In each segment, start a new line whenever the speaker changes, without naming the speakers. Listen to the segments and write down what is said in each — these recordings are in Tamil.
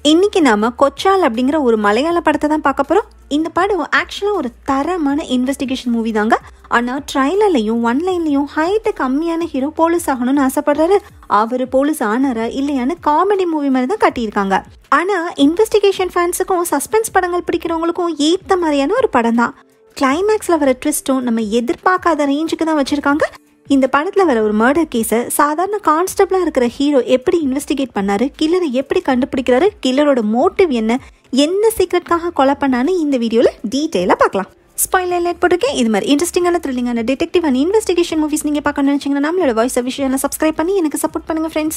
இன்னைக்கு நாம கொச்சால் அப்படிங்கிற ஒரு மலையாள படத்தை தான் பார்க்க போறோம். இந்த படம் ஆக்சுவலா ஒரு தரமான இன்வெஸ்டிகேஷன் மூவி தாங்க. ஆனா ட்ரைலர்லயும் ஒன்லைன்லயும் ஹைட் கம்மியான ஹீரோ போலீஸ் ஆகணும்னு ஆசைப்படுறாரு. அவரு போலீஸ் ஆனாரா இல்லையான்னு காமெடி மூவி மாதிரி தான் காட்டியிருக்காங்க. ஆனா இன்வெஸ்டிகேஷன் ஃபேன்ஸுக்கும் சஸ்பென்ஸ் படங்கள் பிடிக்கிறவங்களுக்கும் ஏத்த மாதிரியான ஒரு படம் தான். கிளைமேக்ஸ்ல வர ட்விஸ்டும் நம்ம எதிர்பார்க்காத ரேஞ்சுக்கு தான் வச்சிருக்காங்க. இந்த படத்துல வர ஒரு மர்டர் கேஸை சாதாரண கான்ஸ்டபிளா இருக்கிற ஹீரோ எப்படி இன்வெஸ்டிகேட் பண்ணாரு, கில்லரை எப்படி கண்டுபிடிக்கிறாரு, கில்லரோட மோட்டிவ் என்ன சீக்ரெட்காக கொலை பண்ணான்னு இந்த வீடியோல டீட்டெயிலா பார்க்கலாம். ஸ்பாயிலர் அலர்ட் போட்டிருக்கேன். இது மாதிரி இன்ட்ரெஸ்டிங்கான த்ரில்லிங்கான டிடெக்டிவ் அண்ட் இன்வெஸ்டிகேஷன் மூவிஸ் நீங்க பார்க்கணும்னு நினைச்சீங்கன்னா நம்மளோட வாய்ஸ் விஷயம் சப்ஸ்கிரைப் பண்ணி எனக்கு சப்போர்ட் பண்ணுங்க ஃப்ரெண்ட்ஸ்.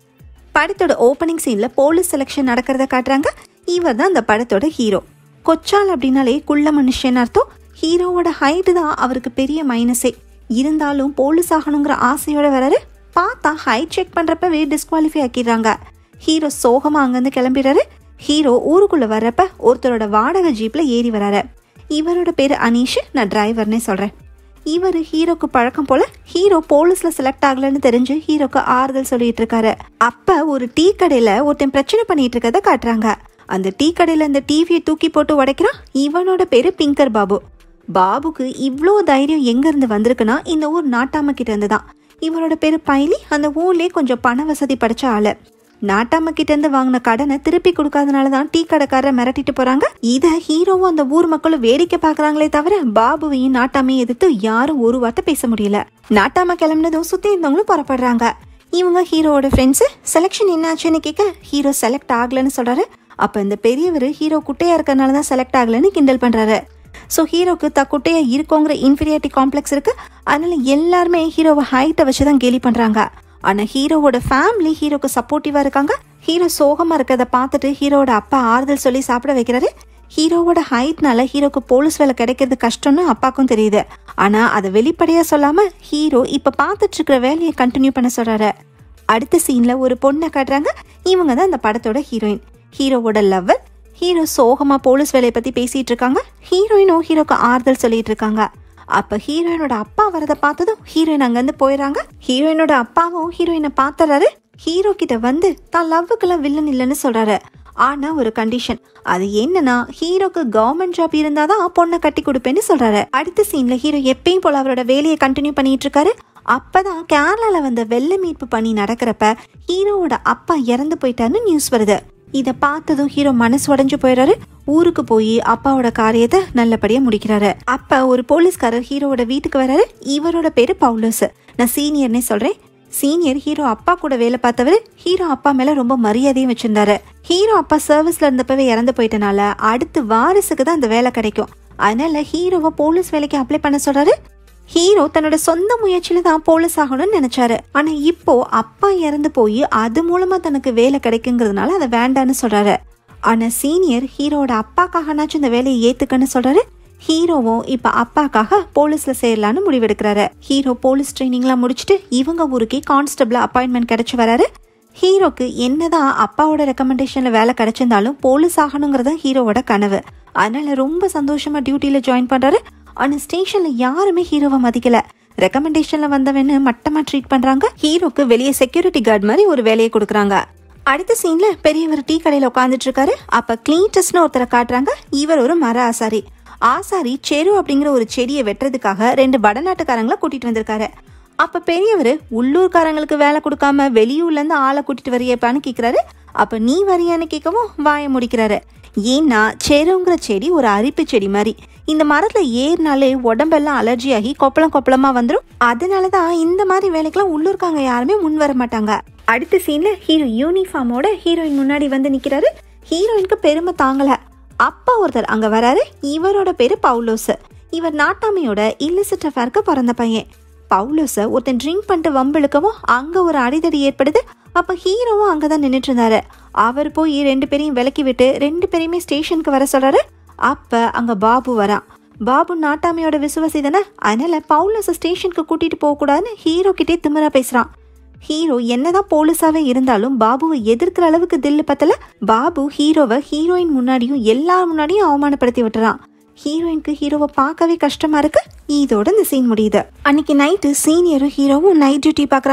படத்தோட ஓப்பனிங் சீன்ல போலீஸ் செலெக்ஷன் நடக்கிறத காட்டுறாங்க. இவர் தான் அந்த படத்தோட ஹீரோ. கொச்சால் அப்படின்னாலே குள்ள மனுஷன் அர்த்தம். ஹீரோவோட ஹைட்டு தான் அவருக்கு பெரிய மைனஸே. இருந்தாலும் போலீஸ் ஆகணுங்கிற ஆசையோட வராரு. பார்த்தா ஹைட் செக் பண்றப்பவே டிஸ்குவாலிஃபை ஆக்கிடுறாங்க. ஹீரோ சோகமா அங்கிருந்து கிளம்பிடுறாரு. ஹீரோ ஊருக்குள்ள வர்றப்ப ஒருத்தரோட வாடகை ஜீப்ல ஏறி வராரு. இவரோட பேரு அனீஷ், நான் டிரைவர்னே சொல்றேன். இவரு ஹீரோக்கு பழக்கம் போல ஹீரோ போலீஸ்ல செலக்ட் ஆகலன்னு தெரிஞ்சு ஹீரோக்கு ஆறுதல் சொல்லிட்டு இருக்காரு. அப்ப ஒரு டீ கடையில ஒருத்தன் பிரச்சனை பண்ணிட்டு இருக்கத காட்டுறாங்க. அந்த டீ கடையில இந்த டிவியை தூக்கி போட்டு உடைக்கிறான். இவனோட பேரு பிங்கர் பாபு. பாபுக்கு இவ்வளோ தைரியம் எங்க இருந்து வந்திருக்குன்னா இந்த ஊர் நாட்டாம கிட்ட இருந்து தான். இவரோட பேரு பைலி. அந்த ஊர்லயே கொஞ்சம் பண வசதி படிச்ச ஆளு. நாட்டாம கிட்ட இருந்து வாங்கின கடனை திருப்பி கொடுக்காதனாலதான் டீ கடைக்காரரை மிரட்டிட்டு போறாங்க. இத ஹீரோவும் அந்த ஊர் மக்களும் வேடிக்கை பாக்குறாங்களே தவிர பாபுவையும் நாட்டாமையும் எதிர்த்து யாரும் ஒரு வார்த்தை பேச முடியல. நாட்டாம கிளம்பினதும் சுத்தி இருந்தவங்களும் புறப்படுறாங்க. இவங்க ஹீரோவோட ஃப்ரெண்ட்ஸ். செலக்ஷன் என்ன ஆச்சுன்னு கேட்க ஹீரோ செலக்ட் ஆகலன்னு சொல்றாரு. அப்ப இந்த பெரியவர் ஹீரோ குட்டையா இருக்கறனாலதான் செலக்ட் ஆகலன்னு கிண்டல் பண்றாரு. ஸோ ஹீரோக்கு குட்டையா இருக்கோங்கிற இன்ஃபீரியாரிட்டி காம்ப்ளெக்ஸ் இருக்கு. அதனால எல்லாருமே ஹீரோவை ஹைட்டை வச்சுதான் கேலி பண்றாங்க. ஆனா ஹீரோவோட ஃபேமிலி ஹீரோக்கு சப்போர்ட்டிவா இருக்காங்க. ஹீரோ சோகமா இருக்கிறத பார்த்துட்டு ஹீரோவோட அப்பா ஆறுதல் சொல்லி சாப்பிட வைக்கிறாரு. ஹீரோவோட ஹைட்னால ஹீரோக்கு போலீஸ் வேலை கிடைக்கிறது கஷ்டம்னு அப்பாக்கும் தெரியுது. ஆனா அதை வெளிப்படையா சொல்லாம ஹீரோ இப்ப பார்த்துட்டு இருக்கிற வேலையை கண்டினியூ பண்ண சொல்றாரு. அடுத்த சீன்ல ஒரு பொண்ணை காட்டுறாங்க. இவங்க தான் அந்த படத்தோட ஹீரோயின். ஹீரோவோட லவ்வர். ஹீரோ சோகமா போலீஸ் வேலையை பத்தி பேசிட்டு இருக்காங்க. ஹீரோயினும் ஹீரோக்கு ஆறுதல் சொல்லிட்டு இருக்காங்க. அப்ப ஹீரோயினோட அப்பா வரத பார்த்ததும் ஹீரோயின் அங்கிருந்து போயிடறாங்க. ஹீரோயினோட அப்பாவும் ஹீரோயினை பாத்துறாரு. ஹீரோ கிட்ட வந்து தான் லவ்வுக்கெல்லாம் வில்லன் இல்லைன்னு சொல்றாரு. ஆனா ஒரு கண்டிஷன். அது என்னன்னா ஹீரோக்கு கவர்மெண்ட் ஜாப் இருந்தாதான் பொண்ணை கட்டி கொடுப்பேன்னு சொல்றாரு. அடுத்த சீன்ல ஹீரோ எப்பயும் போல அவரோட வேலையை கண்டினியூ பண்ணிட்டு இருக்காரு. அப்பதான் கேரளால வந்த வெள்ள மீட்பு பணி நடக்கிறப்ப ஹீரோவோட அப்பா இறந்து போயிட்டாருன்னு நியூஸ் வருது. இத பார்த்ததும் ஹீரோ மனசு உடைஞ்சு போயிடுறாரு. ஊருக்கு போய் அப்பாவோட காரியத்தை நல்லபடியா முடிக்கிறாரு. அப்ப ஒரு போலீஸ்காரர் ஹீரோவோட வீட்டுக்கு வராரு. இவரோட பேரு பவுலோஸ். நான் சீனியர்னே சொல்றேன். சீனியர் ஹீரோ அப்பா கூட வேலை பார்த்தவரு. ஹீரோ அப்பா மேல ரொம்ப மரியாதையும் வச்சிருந்தாரு. ஹீரோ அப்பா சர்வீஸ்ல இருந்தப்பவே இறந்து போயிட்டனால அடுத்து வாரிசுக்கு தான் அந்த வேலை கிடைக்கும். அதனால ஹீரோவை போலீஸ் வேலைக்கு அப்ளை பண்ண சொல்றாரு. ஹீரோ தன்னோட சொந்த முயற்சியில தான் போலீஸ் ஆகணும்னு நினைச்சாரு. ஆனா இப்போ அப்பா இறந்து போய் அது மூலமா தனக்கு வேலை கிடைக்குங்கிறதுனால அதை வேண்டான்னு சொல்றாரு. ஆனா சீனியர் ஹீரோட அப்பாக்காகனாச்சும் இந்த வேலையை ஏத்துக்கன்னு சொல்றாரு. ஹீரோவும் இப்ப அப்பாக்காக போலீஸ்ல சேரலான்னு முடிவெடுக்கிறாரு. ஹீரோ போலீஸ் ட்ரைனிங்லாம் முடிச்சுட்டு இவங்க ஊருக்கே கான்ஸ்டபிள் அப்பாயின்மெண்ட் கிடைச்சு வராரு. ஹீரோக்கு என்னதான் அப்பாவோட ரெக்கமெண்டேஷன்ல வேலை கிடைச்சிருந்தாலும் போலீஸ் ஆகணுங்கிறத ஹீரோவோட கனவு. அதனால ரொம்ப சந்தோஷமா டியூட்டியில ஜாயின் பண்றாரு. ஆனா ஸ்டேஷன்ல யாருமே ஹீரோவை மதிக்கல. ரெக்கமெண்டேஷன்ல வந்தவன்னு மட்டமா ட்ரீட் பண்றாங்க. ஹீரோக்கு வெளியே செக்யூரிட்டி கார்டு மாதிரி ஒரு வேலையை கொடுக்குறாங்க. அடுத்த சீன்ல பெரியவர் டீ கடையில உட்காந்துட்டு இருக்காரு. அப்ப கிளீட்டஸ்னு ஒருத்தரை காட்டுறாங்க. இவர் ஒரு மர ஆசாரி. ஆசாரி செரு அப்படிங்கிற ஒரு செடியை வெட்டுறதுக்காக 2 வடநாட்டுக்காரங்களை கூட்டிட்டு வந்திருக்காரு. அப்ப பெரியவர் உள்ளூர்காரங்களுக்கு வேலை கொடுக்காம வெளியூர்ல இருந்து ஆளை கூட்டிட்டு வரையப்பான்னு கேக்குறாரு. அப்ப நீ வரியான்னு கேட்கவும் வாய முடிக்கிறாரு. ஏன்னா செருங்கிற செடி ஒரு அரிப்பு செடி மாதிரி. இந்த மரத்துல ஏறினாலே உடம்பெல்லாம் அலர்ஜி ஆகி கொப்பளமா வந்துடும். அதனாலதான் இந்த மாதிரி வேலைக்கெல்லாம் உள்ளூர்காங்க யாருமே முன் வர மாட்டாங்க. அடுத்த சீன்ல ஹீரோ யூனிஃபார்மோட ஹீரோயின் முன்னாடி வந்து நிக்கிறாரு. ஹீரோயினுக்கு பெருமை தாங்கல. அப்பா ஒருத்தர் அங்க வராரு. இவரோட பேரு பவுலோஸ். இவர் நாட்டாமையோட இல்லிசிட் அஃபேருக்கு பிறந்த பையன். பவுலோஸ ஒருத்தன் ட்ரிங்க் பண்ணிட்டு வம்பிழுக்கவும் அங்க ஒரு அடிதடி ஏற்படுது. அப்ப ஹீரோவும் அங்கதான் நின்றுட்டு இருந்தாரு. அவர் போய் 2 பேரையும் விலக்கி விட்டு 2 பேரையுமே ஸ்டேஷனுக்கு வர சொல்றாரு. அப்ப அங்க பாபு வரான். பாபு நாட்டாமையோட விசுவாசி தானே. அதனால பவுலோஸ ஸ்டேஷனுக்கு கூட்டிட்டு போக கூடாதுன்னு ஹீரோ கிட்டே திமிரா பேசுறான். ஹீரோ என்னதான் போலீஸாவே இருந்தாலும் பாபுவை எதிர்க்கிற அளவுக்கு தில்லு பத்தல. பாபு ஹீரோவை ஹீரோயின் முன்னாடியும் எல்லார் முன்னாடியும் அவமானப்படுத்தி விட்டுறான். ஹீரோயினுக்கு ஹீரோவை பார்க்கவே கஷ்டமா இருக்கு. இதோட இந்த சீன் முடியுது. அன்னைக்கு நைட்டு சீனியரும் ஹீரோவும் நைட் டியூட்டி பாக்குறாங்க.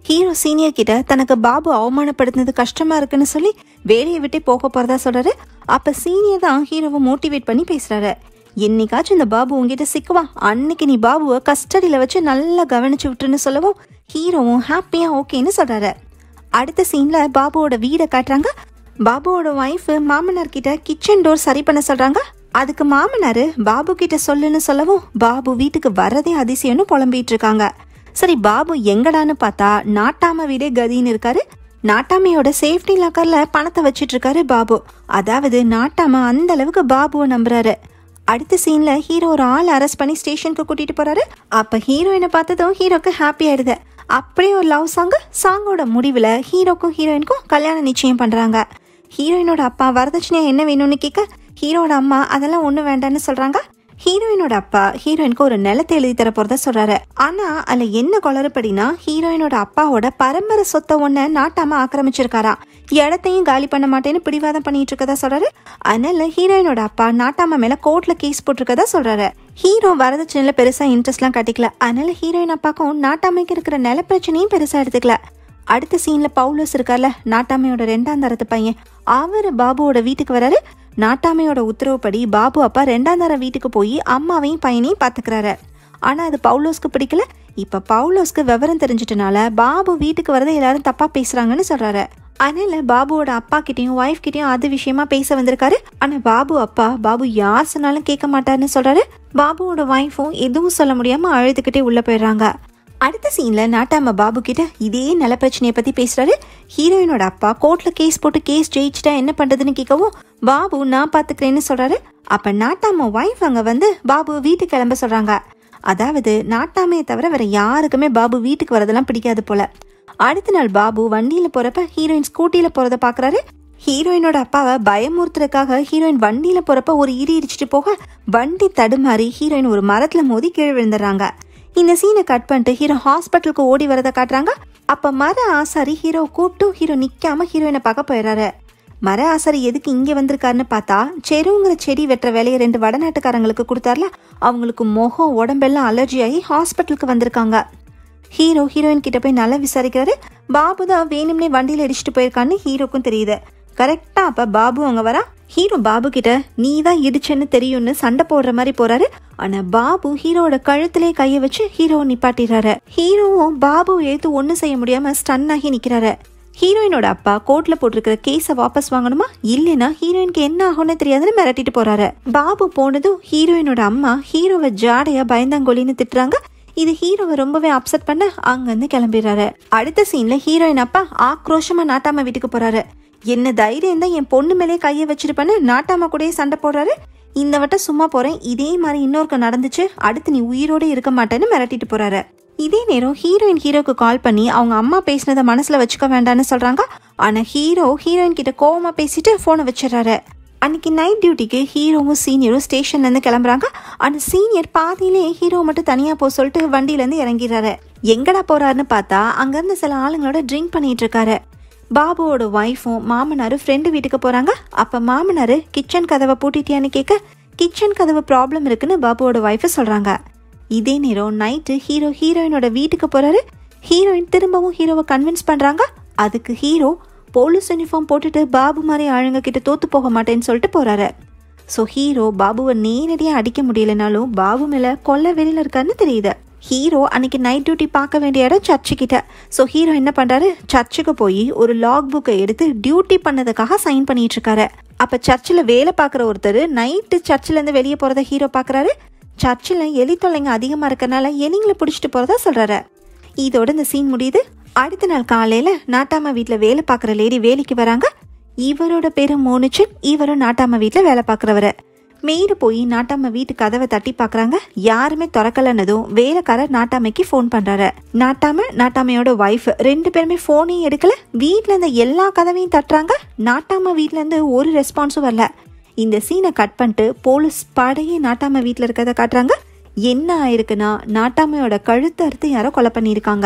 ஹீரோ சீனியர் கிட்ட தனக்கு பாபு அவமானப்படுத்தினது கஷ்டமா இருக்குன்னு சொல்லி வேலையை விட்டு போக போறதா சொல்றாரு. அப்ப சீனியர் தான் ஹீரோவை மோட்டிவேட் பண்ணி பேசுறாரு. என்னைக்காச்சும் இந்த பாபு உங்ககிட்ட சிக்குவா, அன்னைக்கு நீ பாபுவை கஸ்டடியில வச்சு நல்லா கவனிச்சு விட்டுருன்னு சொல்லவும் ஹீரோவும் ஹாப்பியா ஓகேன்னு சொல்றாரு. அடுத்த சீன்ல பாபுவோட வீடை காட்டுறாங்க. பாபுவோட ஒய்ஃப் மாமனார் கிட்ட கிச்சன் டோர் சரி பண்ண சொல்றாங்க. அதுக்கு மாமனாரு பாபு கிட்ட சொல்லுன்னு சொல்லவும் பாபு வீட்டுக்கு வரதே அதிசயம்னு புலம்பிட்டு இருக்காங்க. சரி, பாபு எங்கடான்னு பார்த்தா நாட்டாம வீடே கதின்னு இருக்காரு. நாட்டாமையோட சேஃப்டி லாக்கர்ல பணத்தை வச்சிட்டு இருக்காரு பாபு. அதாவது நாட்டாம அந்த அளவுக்கு பாபுவை நம்புறாரு. அடுத்த சீன்ல ஹீரோ ஒரு ஆள் அரெஸ்ட் பண்ணி ஸ்டேஷனுக்கு கூட்டிட்டு போறாரு. அப்ப ஹீரோயினை பார்த்ததும் ஹீரோக்கு ஹாப்பி ஆயிடுது. அப்படியே ஒரு லவ் சாங்கோட முடிவுல ஹீரோக்கும் ஹீரோயினுக்கும் கல்யாணம் நிச்சயம் பண்றாங்க. ஹீரோயினோட அப்பா வரதட்சணையா என்ன வேணும்னு கேட்க ஹீரோட அம்மா அதெல்லாம் ஒண்ணு வேண்டான்னு சொல்றாங்க. ஹீரோயினோட அப்பா ஹீரோயினுக்கு ஒரு நிலத்தை எழுதி தர போறதா சொல்றாரு. ஆனா அதுல என்ன குளறுபடினா ஹீரோயினோட அப்பாவோட பரம்பரை சொத்தை ஒண்ண நாட்டாம ஆக்கிரமிச்சிருக்காரா. இடத்தையும் காலி பண்ண மாட்டேன்னு பிடிவாதம் பண்ணிட்டு இருக்கதா சொல்றாரு. அதனால ஹீரோயினோட அப்பா நாட்டாம மேல கோர்ட்ல கேஸ் போட்டிருக்கதா சொல்றாரு. ஹீரோ வரதட்சணையில பெருசா இன்ட்ரெஸ்ட் எல்லாம் காட்டிக்கல. அதனால ஹீரோயின் அப்பாக்கும் நாட்டாமைக்கு இருக்கிற நில பிரச்சனையும் பெருசா எடுத்துக்கல. அடுத்த சீன்ல பவுலோஸ் இருக்கார்ல, நாட்டாமையோட 2ஆம் தரத்து பையன், அவரு பாபுவோட வீட்டுக்கு வராரு. நாட்டாமையோட உத்தரவுப்படி பாபு அப்பா 2ஆம் தர வீட்டுக்கு போய் அம்மாவையும் பையனையும் பாத்துக்கிறாரு. ஆனா அது பவுலோஸ்க்கு பிடிக்கல. இப்ப பவுலோஸ்க்கு விவரம் தெரிஞ்சிட்டனால பாபு வீட்டுக்கு வரதை எல்லாரும் தப்பா பேசுறாங்கன்னு சொல்றாரு. அதனால பாபுவோட அப்பா கிட்டயும் ஒய்ஃப் கிட்டயும் அது விஷயமா பேச வந்திருக்காரு. ஆனா பாபு அப்பா பாபு யார் சொன்னாலும் கேட்க மாட்டாருன்னு சொல்றாரு. பாபுவோட ஒய்ஃபும் எதுவும் சொல்ல முடியாம அழுதுகிட்டே உள்ள போயிடுறாங்க. அடுத்த சீன்ல நாட்டாம பாபு கிட்ட இதே நில பிரச்சனையை பத்தி பேசுறாரு. ஹீரோயினோட அப்பா கோர்ட்ல கேஸ் போட்டு கேஸ் ஜெயிச்சுட்டா என்ன பண்றதுன்னு கேட்கவும் பாபு நான் பாத்துக்கிறேன்னு சொல்றாரு. அப்ப நாட்டாம ஒய்ஃப் அங்க வந்து பாபு வீட்டுக்கு கிளம்ப சொல்றாங்க. அதாவது நாட்டாமையை தவிர வேற யாருக்குமே பாபு வீட்டுக்கு வரதெல்லாம் பிடிக்காது போல. அடுத்த நாள் பாபு வண்டியில போறப்ப ஹீரோயின் ஸ்கூட்டில போறத பாக்குறாரு. ஹீரோயினோட அப்பாவை பயமுறுத்துறதுக்காக ஹீரோயின் வண்டியில போறப்ப ஒரு இடிச்சிட்டு போக வண்டி தடுமாறி ஹீரோயின் ஒரு மரத்துல மோதி கீழே விழுந்துடுறாங்க. இந்த சீனை கட் பண்ணிட்டு ஹீரோ ஹாஸ்பிட்டலுக்கு ஓடி வரதை காட்டுறாங்க. அப்ப மர ஆசாரி ஹீரோ கூப்பிட்டு ஹீரோ நிக்காம ஹீரோயினை பார்க்க போயிடுறாரு. மர ஆசாரி எதுக்கு இங்க வந்திருக்காருன்னு பார்த்தா செருங்கிற செடி வெட்டுற வேலையை 2 வடநாட்டுக்காரங்களுக்கு கொடுத்தார்ல, அவங்களுக்கு முகம் உடம்பெல்லாம் அலர்ஜி ஆகி ஹாஸ்பிட்டலுக்கு வந்திருக்காங்க. ஹீரோ ஹீரோயின் கிட்ட போய் நல்லா விசாரிக்கிறாரு. பாபு தான் வேணும்னே வண்டியில இடிச்சிட்டு போயிருக்கான்னு ஹீரோக்கும் தெரியுது. கரெக்டா அப்ப பாபு அங்க வரா. ஹீரோ பாபு கிட்ட நீ தான் இடிச்சேன்னு தெரியும்னு சண்டை போடுற மாதிரி போறாரு. ஆனா பாபு ஹீரோட கழுத்திலே கைய வச்சு ஹீரோவை நிப்பாட்டிடுறாரு. ஹீரோவும் பாபு எடுத்து ஒண்ணு செய்ய முடியாம ஸ்டன் ஆகி நிக்கிறாரு. ஹீரோயினோட அப்பா கோர்ட்ல போட்டிருக்கிற கேஸை வாபஸ் வாங்கணுமா, இல்லைன்னா ஹீரோயினுக்கு என்ன ஆகும்னு தெரியாதுன்னு மிரட்டிட்டு போறாரு. பாபு போனதும் ஹீரோயினோட அம்மா ஹீரோவை ஜாடையா பயந்தாங்கொலின்னு திட்டுறாங்க. இது ஹீரோவை ரொம்பவே அப்செட் பண்ண அங்கிருந்து கிளம்பிடுறாரு. அடுத்த சீன்ல ஹீரோயின் அப்பா ஆக்ரோஷமா நாட்டாம வீட்டுக்கு போறாரு. என்ன தைரியம் தான் என் பொண்ணு மேலே கையை வச்சிருப்பேன்னு நாட்டாம கூட சண்டை போடுறாரு. இந்த வட்டம் சும்மா போறேன், இதே மாதிரி இன்னொருக்க நடந்துச்சு, அடுத்து நீ உயிரோட இருக்க மாட்டேன்னு மிரட்டிட்டு போறாரு. இதே நேரம் ஹீரோயின் ஹீரோக்கு கால் பண்ணி அவங்க அம்மா பேசினதை மனசுல வச்சுக்க வேண்டாம்னு சொல்றாங்க. ஆனா ஹீரோயின் கிட்ட கோவமா பேசிட்டு போனை வச்சிடறாரு. அன்னைக்கு நைட் டியூட்டிக்கு ஹீரோவும் சீனியரும் ஸ்டேஷன்ல இருந்து கிளம்புறாங்க. அந்த சீனியர் பாதியிலே ஹீரோ மட்டும் தனியா போக சொல்லிட்டு வண்டியில இருந்து இறங்கிடுறாரு. எங்கடா போறாருன்னு பார்த்தா அங்க இருந்து சில ஆளுங்களோட ட்ரிங்க் பண்ணிட்டு இருக்காரு. பாபுவோட ஒய்ஃபும் மாமனாரும் ஃப்ரெண்டு வீட்டுக்கு போறாங்க. அப்ப மாமனாரு கிச்சன் கதவை பூட்டிட்டியான்னு கேட்க கிச்சன் கதவு ப்ராப்ளம் இருக்குன்னு பாபுவோட ஒய்ஃப் சொல்றாங்க. இதே நேரம் நைட்டு ஹீரோ ஹீரோயினோட வீட்டுக்கு போறாரு. ஹீரோயின் திரும்பவும் ஹீரோவை கன்வின்ஸ் பண்றாங்க. அதுக்கு ஹீரோ போலீஸ் யூனிஃபார்ம் போட்டுட்டு பாபு மாதிரி ஆளுங்க கிட்ட தோத்து போக மாட்டேன்னு சொல்லிட்டு போறாரு. ஸோ ஹீரோ பாபுவை நேரடியாக அடிக்க முடியலனாலும் பாபு மேல கொல்ல வெளியில இருக்காருன்னு தெரியுது. ஹீரோ அன்னைக்கு நைட் டியூட்டி பார்க்க வேண்டிய இடம் சர்ச்சு கிட்ட. ஸோ ஹீரோ என்ன பண்றாரு, சர்ச்சுக்கு போய் ஒரு லாக் புக்கை எடுத்து டியூட்டி பண்ணதுக்காக சைன் பண்ணிட்டு இருக்காரு. அப்ப சர்ச்சில் வேலை பார்க்குற ஒருத்தர் நைட்டு சர்ச்சில் இருந்து வெளியே போறத ஹீரோ பாக்குறாரு. சர்ச்சில் எலி தொல்லைங்க அதிகமா இருக்கறனால எலிங்களை பிடிச்சிட்டு போறதா சொல்றாரு. இதோட இந்த சீன் முடியுது. அடுத்த நாள் காலையில நாட்டாம வீட்டுல வேலை பார்க்குற லேடி வேலைக்கு வராங்க. இவரோட பேரு மோனிச்சன். இவரும் நாட்டாம வீட்டுல வேலை பார்க்குறவரு. மேடு போய் நாட்டாம வீட்டு கதவை தட்டி பாக்குறாங்க. யாருமே திறக்கலன்னதும் வேலைக்காரர் நாட்டாமைக்கு போன் பண்றாரு. நாட்டாமையோட ஒய்ஃப் 2 பேருமே போனையும் எடுக்கல. வீட்டுல இருந்த எல்லா கதவையும் தட்டுறாங்க. நாட்டாம வீட்டுல இருந்து ஒரு ரெஸ்பான்ஸும் வரல. இந்த சீனை கட் பண்ணிட்டு போலீஸ் படையே நாட்டாம வீட்டுல இருக்கிறத காட்டுறாங்க. என்ன ஆயிருக்குன்னா நாட்டாமையோட கழுத்து அறுத்து யாரோ கொலை பண்ணியிருக்காங்க.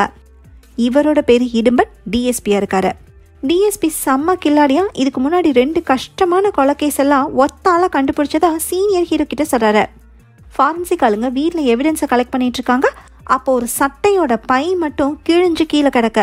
இவரோட பேரு இடும்பன். டிஎஸ்பியா இருக்காரு. டிஎஸ்பி செம்ம கில்லாடியா. இதுக்கு முன்னாடி 2 கஷ்டமான கொலை கேஸ் எல்லாம் ஒத்தால கண்டுபிடிச்சதா சீனியர் ஹீரோ கிட்ட சொல்றாரு. ஃபாரன்சிக் ஆளுங்க வீட்டுல எவிடன்ஸை கலெக்ட் பண்ணிட்டு இருக்காங்க. அப்போ ஒரு சட்டையோட பை மட்டும் கிழிஞ்சு கீழே கிடக்க.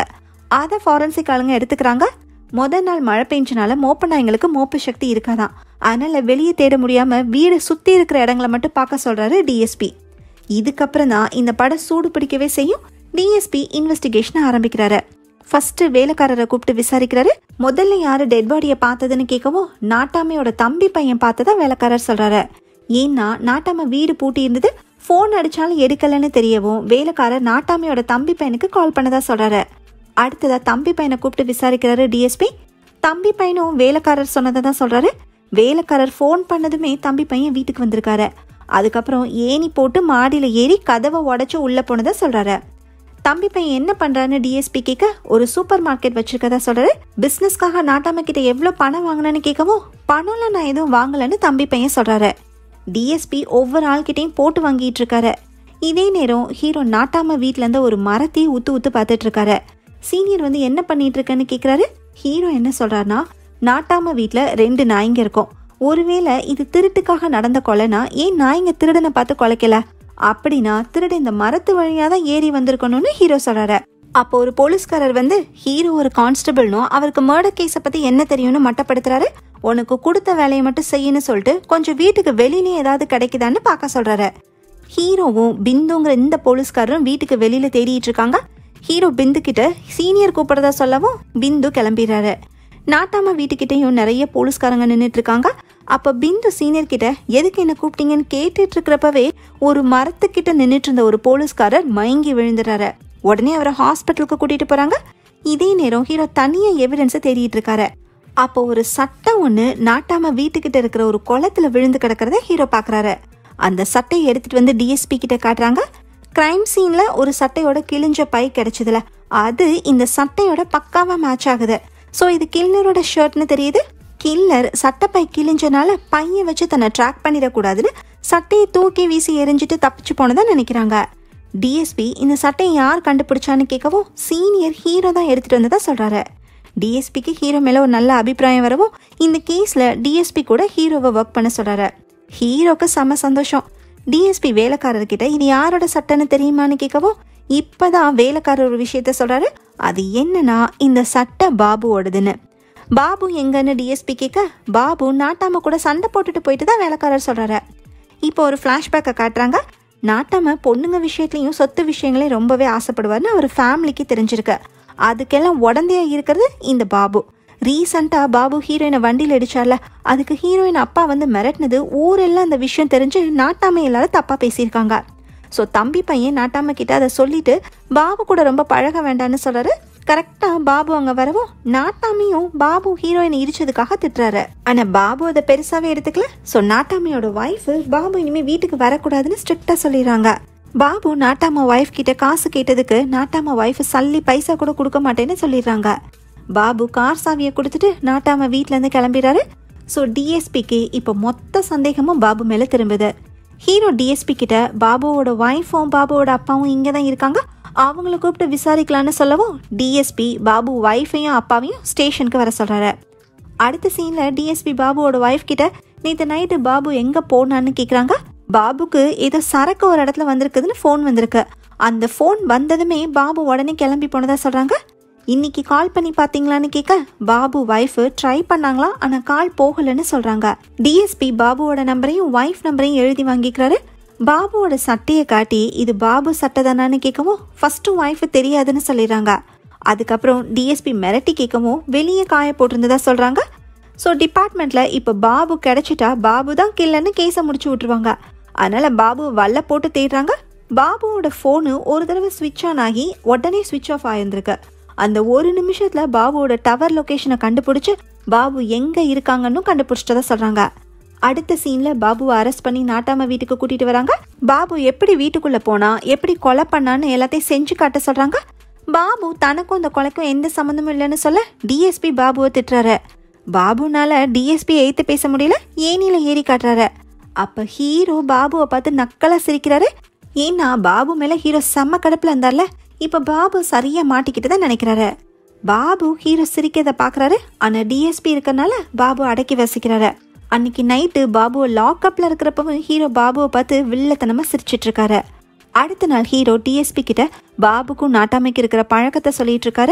அதை ஃபாரன்சிக் ஆளுங்க எடுத்துக்கிறாங்க. முதல் நாள் மழை பெஞ்சனால மோப்ப நாய்ங்களுக்கு மோப்பு சக்தி இருக்காதான். அதனால வெளியே தேட முடியாம வீடு சுத்தி இருக்கிற இடங்களை மட்டும் பார்க்க சொல்றாரு டிஎஸ்பி. இதுக்கப்புறம் தான் இந்த படம் சூடு பிடிக்கவே செய்யும். டிஎஸ்பி இன்வெஸ்டிகேஷன் ஆரம்பிக்கிறாரு. ஃபர்ஸ்ட் வேலைக்காரரை கூப்பிட்டு விசாரிக்கிறாரு. முதல்ல யாரு டெட் பாடியை பார்த்ததுன்னு கேட்கவும் நாட்டாமையோட தம்பி பையன் பார்த்ததா வேலைக்காரர் சொல்றாரு. ஏன்னா நாட்டாம வீடு பூட்டி இருந்தது, போன் அடிச்சாலும் எடுக்கலன்னு தெரியவும் வேலைக்காரர் நாட்டாமையோட தம்பி பையனுக்கு கால் பண்ணதா சொல்றாரு. அடுத்ததா தம்பி பையனை கூப்பிட்டு விசாரிக்கிறாரு டிஎஸ்பி. தம்பி பையனும் வேலைக்காரர் சொன்னதை தான் சொல்றாரு. வேலைக்காரர் போன் பண்ணதுமே தம்பி பையன் வீட்டுக்கு வந்திருக்காரு. அதுக்கப்புறம் ஏணி போட்டு மாடியில ஏறி கதவை உடைச்சு உள்ள போனதா சொல்றாரு. தம்பி பையன் என்ன பண்றான்னு டிஎஸ்பி கேட்க ஒரு சூப்பர் மார்க்கெட் வச்சிருக்கதா சொல்றாரு. பிசினஸ்க்காக நாட்டாம கிட்ட எவ்வளவு பணம் வாங்கினு கேட்கவும் பணம்ல நான் எதுவும் வாங்கலன்னு தம்பி பையன் சொல்றாரு. டிஎஸ்பி ஒவ்வொரு ஆள்கிட்டையும் போட்டு வாங்கிட்டு இருக்காரு. இதே நேரம் ஹீரோ நாட்டாம வீட்டுல இருந்து ஒரு மரத்தை ஊத்து பார்த்துட்டு இருக்காரு. சீனியர் வந்து என்ன பண்ணிட்டு இருக்கன்னு கேக்குறாரு. ஹீரோ என்ன சொல்றாருன்னா, நாட்டாம வீட்டுல 2 நாய்ங்க இருக்கும். ஒருவேளை இது திருட்டுக்காக நடந்த கொலைனா ஏன் நாய்ங்க திருடனை பார்த்து கொலைக்கல, அப்படின்னா திருட இந்த மரத்து வழியாதான் ஏறி வந்திருக்கணும்னு ஹீரோ சொல்றாரு. அப்போ ஒரு போலீஸ்காரர் வந்து ஹீரோ ஒரு கான்ஸ்டபிள்னும் அவருக்கு மர்டர் கேஸை பத்தி என்ன தெரியும்னு மட்டப்படுத்துறாரு. உனக்கு கொடுத்த வேலையை மட்டும் செய்யணும்னு சொல்லிட்டு கொஞ்சம் வீட்டுக்கு வெளியிலே ஏதாவது கிடைக்குதான்னு பார்க்க சொல்றாரு. ஹீரோவும் பிந்துங்கிற இந்த போலீஸ்காரரும் வீட்டுக்கு வெளியில தேடிட்டு இருக்காங்க. ஹீரோ பிந்து கிட்ட சீனியர் கூப்பிடுறதா சொல்லவும் பிந்து கிளம்பிடுறாரு. நாட்டாம வீட்டுக்கிட்டையும் நிறைய போலீஸ்காரங்க நின்றுட்டு இருக்காங்க. அப்ப பிந்து சீனியர் கிட்ட எதுக்கு என்ன கூப்பிட்டீங்கன்னு கேட்டுட்டு இருக்கிறப்பவே ஒரு மரத்துக்கிட்ட நின்றுட்டு இருந்த ஒரு போலீஸ்காரர் மயங்கி விழுந்துறாரு. உடனே அவரை ஹாஸ்பிட்டலுக்கு கூட்டிட்டு போறாங்க. இதே நேரம் ஹீரோ தனியா எவிடன்ஸை தேடிட்டு இருக்காரு. அப்போ ஒரு சட்டை ஒண்ணு நாட்டாம வீட்டுக்கிட்ட இருக்கிற ஒரு குளத்துல விழுந்து கிடக்கிறத ஹீரோ பாக்குறாரு. அந்த சட்டையை எடுத்துட்டு வந்து டிஎஸ்பி கிட்ட காட்டுறாங்க. கிரைம் சீன்ல ஒரு சட்டையோட கிழிஞ்ச பை கிடைச்சதுல அது இந்த சட்டையோட பக்காவா மேட்ச் ஆகுது. சோ இது கில்லரோட ஷர்ட்னு தெரியுது. கில்லர் சட்டைப்பை கிழிஞ்சனால பைய வச்சு தன்னை ட்ராக் பண்ணிடக்கூடாதுன்னு சட்டையை தூக்கி வீசி எரிஞ்சிட்டு தப்பிச்சு போனதா நினைக்கிறாங்க. டிஎஸ்பி இந்த சட்டையை யார் கண்டுபிடிச்சான்னு கேட்கவும் சீனியர் ஹீரோ தான் எடுத்துட்டு வந்ததா சொல்றாரு. டிஎஸ்பிக்கு ஹீரோ மேல ஒரு நல்ல அபிப்பிராயம் வரவும் இந்த கேஸ்ல டிஎஸ்பி கூட ஹீரோவை ஒர்க் பண்ண சொல்றாரு. ஹீரோக்கு செம சந்தோஷம். டிஎஸ்பி வேலைக்காரர்கிட்ட இது யாரோட சட்டைன்னு தெரியுமான்னு கேட்கவும் இப்பதான் வேலைக்காரர் ஒரு விஷயத்த சொல்றாரு. அது என்னன்னா இந்த சட்டை பாபுவோடதுன்னு. பாபு எங்கன்னு டிஎஸ்பி கேட்க பாபு நாட்டாம கூட சண்டை போட்டுட்டு போயிட்டு தான் வேலைக்காரர் சொல்றாரு. இப்போ ஒரு பிளாஷ்பேக்கை காட்டுறாங்க. நாட்டாம பொண்ணுங்க விஷயத்துலயும் சொத்து விஷயங்களையும் ரொம்பவே ஆசைப்படுவார்னு அவர் ஃபேமிலிக்கு தெரிஞ்சிருக்கு. அதுக்கெல்லாம் உடந்தையா இருக்கிறது இந்த பாபு. ரீசெண்டா பாபு ஹீரோயினை வண்டியில் அடிச்சார்ல, அதுக்கு ஹீரோயின் அப்பா வந்து மிரட்டினது ஊரெல்லாம் அந்த விஷயம் தெரிஞ்சு நாட்டாம எல்லாரும் தப்பா பேசியிருக்காங்க. ஸோ தம்பி பையன் நாட்டாம கிட்ட அதை சொல்லிட்டு பாபு கூட ரொம்ப பழக வேண்டான்னு சொல்றாரு. கரெக்டா பாபு அங்க வரவும் நாட்டாமையும் பாபு ஹீரோயினை இடிச்சதுக்காக திட்டுறாரு. ஆனா பாபு அதை பெருசாவே எடுத்துக்கல. ஸோ நாட்டாமையோட ஒய்ஃப் பாபு இனிமே வீட்டுக்கு வரக்கூடாதுன்னு ஸ்ட்ரிக்டா சொல்லிடுறாங்க. பாபு நாட்டாம ஒய்ஃப் கிட்ட காசு கேட்டதுக்கு நாட்டாம ஒய்ஃப் சல்லி பைசா கூட கொடுக்க மாட்டேன்னு சொல்லிடுறாங்க. பாபு கார் சாவியை கொடுத்துட்டு நாட்டாம வீட்டுல இருந்து கிளம்பிடுறாரு. ஸோ டிஎஸ்பிக்கு இப்போ மொத்த சந்தேகமும் பாபு மேல திரும்புது. ஹீரோ டிஎஸ்பி கிட்ட பாபுவோட ஒய்ஃபும் பாபுவோட அப்பாவும் இங்கே தான் இருக்காங்க, அவங்கள கூப்பிட்டு விசாரிக்கலான்னு சொல்லவும் டிஎஸ்பி பாபு ஒய்ஃபையும் அப்பாவையும் ஸ்டேஷனுக்கு வர சொல்றாரு. அடுத்த சீன்ல டிஎஸ்பி பாபுவோட ஒய்ஃப் கிட்ட நேற்று நைட்டு பாபு எங்க போனான்னு கேக்குறாங்க. பாபுக்கு ஏதோ சரக்கு ஒரு இடத்துல வந்திருக்குதுன்னு ஃபோன் வந்திருக்கு. அந்த ஃபோன் வந்ததுமே பாபு உடனே கிளம்பி போனதா சொல்றாங்க. இன்னைக்கு கால் பண்ணி பாத்தீங்களான்னு கேட்க பாபு ஒய்ஃப் ட்ரை பண்ணாங்களா, ஆனா கால் போகலன்னு சொல்றாங்க. டிஎஸ்பி பாபுவோட நம்பரையும் ஒய்ஃப் நம்பரையும் எழுதி வாங்கிக்கிறாரு. பாபுவோட சட்டையை காட்டி இது பாபு சட்டை தானான்னு கேட்கவும் ஃபர்ஸ்ட் ஒய்ஃப் தெரியாதுன்னு சொல்லிடுறாங்க. அதுக்கப்புறம் டிஎஸ்பி மிரட்டி கேட்கவும் வெளியே காய போட்டிருந்ததா சொல்றாங்க. ஸோ டிபார்ட்மெண்ட்ல இப்போ பாபு கிடைச்சிட்டா பாபு தான் கில்லன்னு கேஸை முடிச்சு விட்டுருவாங்க. அதனால பாபு வல்ல போட்டு தேடுறாங்க. பாபுவோட ஃபோனு ஒரு தடவை ஸ்விட்ச் ஆன் ஆகி உடனே ஸ்விட்ச் ஆஃப் ஆயிருந்திருக்கு. அந்த ஒரு நிமிஷத்துல பாபுவோட டவர் லொகேஷனை கண்டுபிடிச்சு பாபு எங்க இருக்காங்கன்னு கண்டுபிடிச்சிட்டதா சொல்றாங்க. அடுத்த சீன்ல பாபுவை அரெஸ்ட் பண்ணி நாட்டாம வீட்டுக்கு கூட்டிட்டு வராங்க. பாபு எப்படி வீட்டுக்குள்ள போனா, எப்படி கொலை பண்ணான்னு எல்லாத்தையும் செஞ்சு காட்ட சொல்றாங்க. பாபு தனக்கும் இந்த கொலைக்கும் எந்த சம்மந்தமும் இல்லைன்னு சொல்ல டிஎஸ்பி பாபுவை திட்டுறாரு. பாபுனால டிஎஸ்பி எய்த்து பேச முடியல, ஏனில ஏறி காட்டுறாரு. அப்ப ஹீரோ பாபுவை பார்த்து நக்கலா சிரிக்கிறாரு. ஏன்னா பாபு மேல ஹீரோ செம்ம கடுப்புல இருந்தார்ல, இப்ப பாபு சரியா மாட்டிக்கிட்டு தான் நினைக்கிறாரு. பாபு ஹீரோ சிரிக்கிறத பாக்குறாரு. ஆனா டிஎஸ்பி இருக்கறனால பாபு அடக்கி வசிக்கிறாரு. அன்னைக்கு நைட்டு பாபுவை லாக்அப்ல இருக்கிறப்பவும் ஹீரோ பாபுவை பார்த்து வில்லத்தனமா சிரிச்சிட்டு இருக்காரு. அடுத்த நாள் ஹீரோ டிஎஸ்பி கிட்ட பாபுக்கும் நாட்டாமைக்கு இருக்கிற பழக்கத்தை சொல்லிட்டு இருக்காரு.